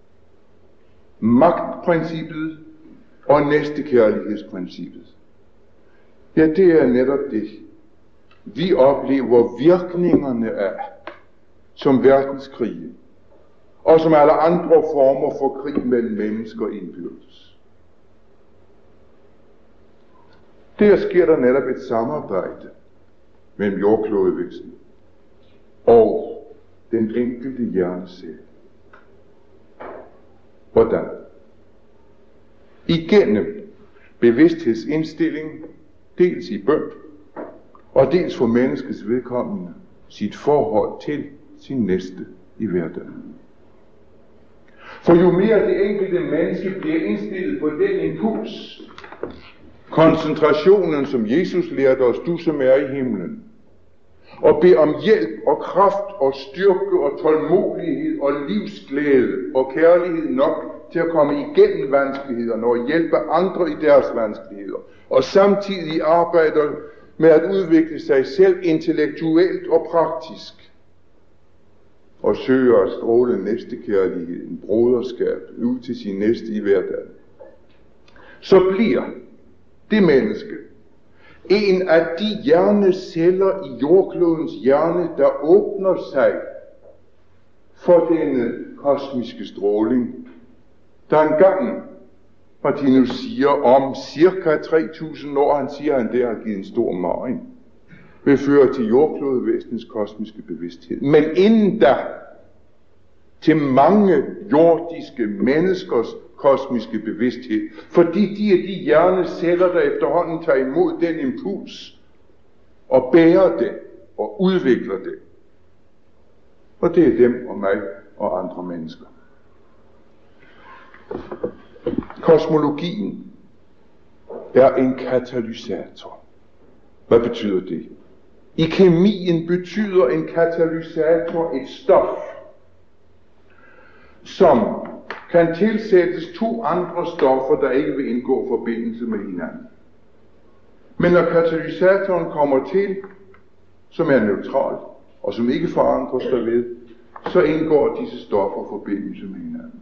magtprincippet og næstekærlighedsprincippet, ja, det er netop det, vi oplever virkningerne af som verdenskrige, og som alle andre former for krig mellem mennesker indbyrdes. Der sker der netop et samarbejde mellem jordklodevæsenet og den enkelte hjernecelle. Hvordan? Igennem bevidsthedsindstilling, dels i bøn, og dels for menneskets vedkommende sit forhold til sin næste i hverdagen. For jo mere det enkelte menneske bliver indstillet på den impuls, koncentrationen, som Jesus lærte os, du som er i himlen, og beder om hjælp og kraft og styrke og tålmodighed og livsglæde og kærlighed nok til at komme igennem vanskelighederne og hjælpe andre i deres vanskeligheder, og samtidig arbejder med at udvikle sig selv intellektuelt og praktisk, og søger at stråle næstekærligheden, broderskab ud til sin næste i hverdagen, så bliver det menneske en af de hjerneceller i jordklodens hjerne, der åbner sig for denne kosmiske stråling, der engang, Martinus siger, om cirka 3000 år, han siger, han der har givet en stor marin, vil føre til jordklodevæsenets kosmiske bevidsthed. Men inden da, til mange jordiske menneskers kosmiske bevidsthed, fordi de er de hjerneceller, der efterhånden tager imod den impuls, og bærer det, og udvikler det. Og det er dem og mig og andre mennesker. Kosmologien er en katalysator. Hvad betyder det? I kemien betyder en katalysator et stof, som kan tilsættes to andre stoffer, der ikke vil indgå forbindelse med hinanden. Men når katalysatoren kommer til, som er neutral, og som ikke forandres derved, så indgår disse stoffer forbindelse med hinanden.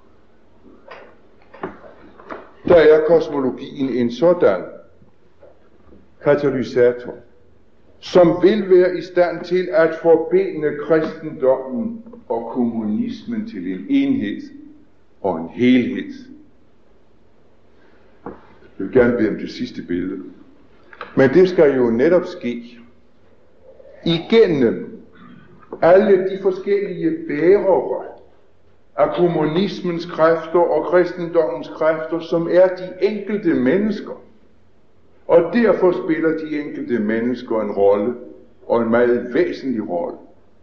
Der er kosmologien en sådan katalysator, som vil være i stand til at forbinde kristendommen og kommunismen til en enhed og en helhed. Jeg vil gerne bede om det sidste billede. Men det skal jo netop ske igennem alle de forskellige bærere af kommunismens kræfter og kristendommens kræfter, som er de enkelte mennesker. Og derfor spiller de enkelte mennesker en rolle, og en meget væsentlig rolle.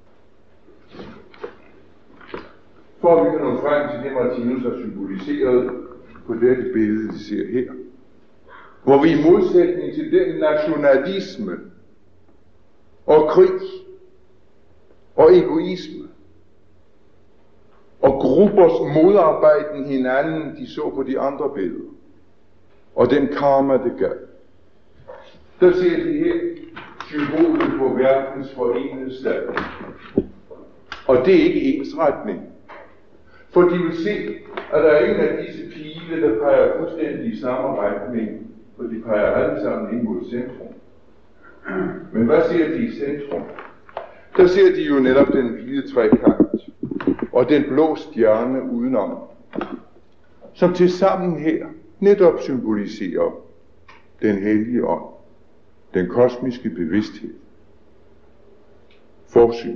For vi kan nå frem til det, Martinus har symboliseret på dette billede, vi ser her. Hvor vi i modsætning til den nationalisme og krig og egoisme og gruppers modarbejden hinanden, de så på de andre billeder, og den karma, det gav. Der ser de her symbolet på verdens forenede stat. Og det er ikke ensretning. For de vil se, at der er en af disse pile, der peger fuldstændig i samme retning, for de peger alle sammen ind mod centrum. Men hvad ser de i centrum? Der ser de jo netop den hvide trekant og den blå stjerne udenom, som tilsammen her netop symboliserer den hellige ånd, den kosmiske bevidsthed, forsyn,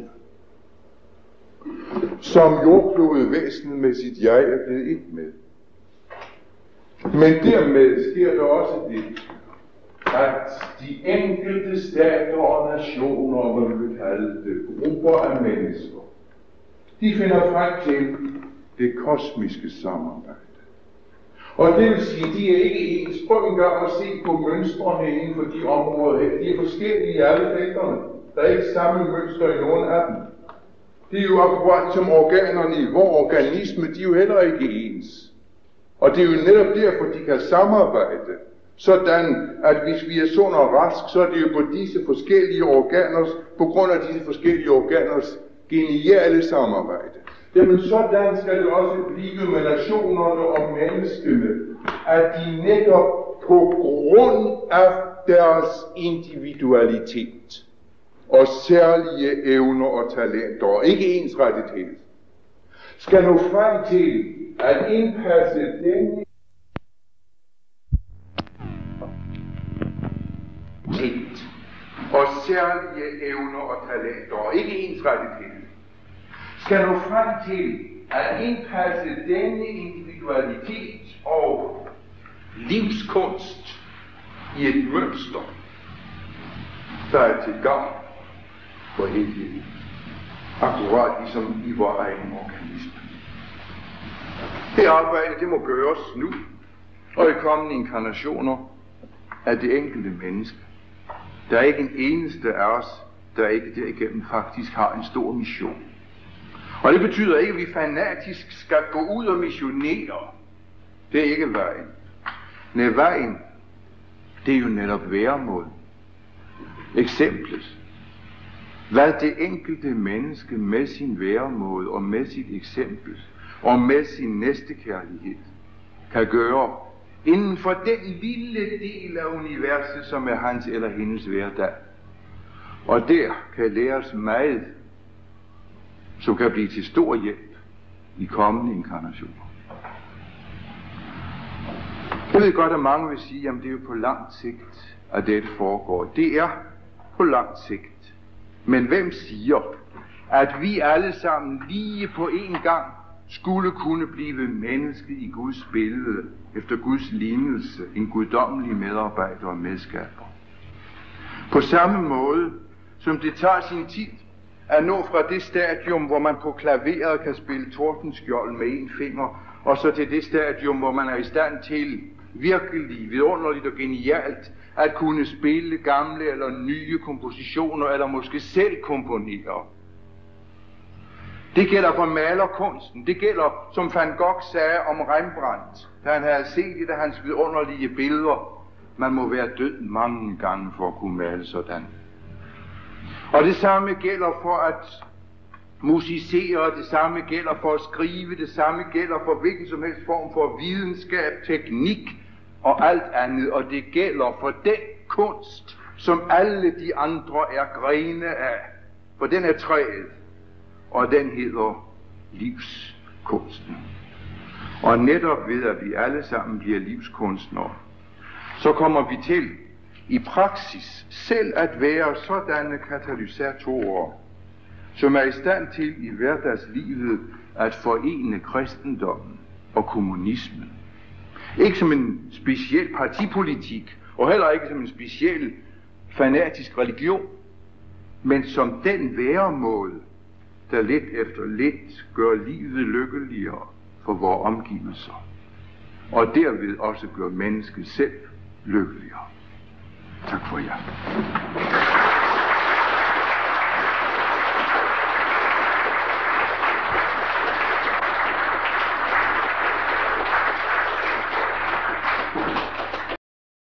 som jordklodevæsenet med sit jeg er blevet ind med. Men dermed sker der også det, at de enkelte stater og nationer, hvad vi vil kalde det, grupper af mennesker, de finder frem til det kosmiske samarbejde. Og det vil sige, de er ikke ens. Prøv en gang at se på mønstrene inden for de områder her. De er forskellige i alle felterne. Der er ikke samme mønster i nogen af dem. Det er jo akkurat som organerne i vor organisme, de er jo heller ikke ens. Og det er jo netop derfor, de kan samarbejde. Sådan, at hvis vi er sund og rask, så er det jo på disse forskellige organers, på grund af disse forskellige organers geniale samarbejde. Jamen sådan skal det også blive med nationerne og menneskene, at de netop på grund af deres individualitet og særlige evner og talenter, og ikke ensrettethed, skal nå frem til at indpasse den og særlige evner og talenter, og ikke ensrettethed, skal nå frem til at indpasse denne individualitet og livskunst i et mønster, der er til gavn for helheden, akkurat ligesom i vores egen organisme. Det arbejde, det må gøres nu, og i kommende inkarnationer af det enkelte menneske. Der er ikke en eneste af os, der ikke derigennem faktisk har en stor mission. Og det betyder ikke, at vi fanatisk skal gå ud og missionere. Det er ikke vejen. Nej, vejen, det er jo netop væremål. Eksemplet. Hvad det enkelte menneske med sin væremål og med sit eksempel og med sin næstekærlighed kan gøre inden for den lille del af universet, som er hans eller hendes hverdag. Og der kan læres meget, som kan blive til stor hjælp i kommende inkarnationer. Jeg ved godt, at mange vil sige, at det er jo på lang sigt, at dette foregår. Det er på lang sigt. Men hvem siger, at vi alle sammen lige på en gang skulle kunne blive menneske i Guds billede, efter Guds lignelse, en guddommelig medarbejder og medskaber? På samme måde, som det tager sin tid at nå fra det stadium, hvor man på klaveret kan spille Tordenskjold med en finger, og så til det stadium, hvor man er i stand til virkelig, vidunderligt og genialt at kunne spille gamle eller nye kompositioner, eller måske selv komponere. Det gælder for malerkunsten. Det gælder, som Van Gogh sagde om Rembrandt, da han havde set et af hans vidunderlige billeder. Man må være død mange gange for at kunne male sådan. Og det samme gælder for at musicere, det samme gælder for at skrive, det samme gælder for hvilken som helst form for videnskab, teknik og alt andet. Og det gælder for den kunst, som alle de andre er grene af. For den er træet, og den hedder livskunsten. Og netop ved at vi alle sammen bliver livskunstnere, så kommer vi til i praksis selv at være sådanne katalysatorer, som er i stand til i hverdagslivet at forene kristendommen og kommunismen. Ikke som en speciel partipolitik, og heller ikke som en speciel fanatisk religion, men som den væremåde, der lidt efter lidt gør livet lykkeligere for vores omgivelser, og derved også gør mennesket selv lykkeligere. Tak for jer.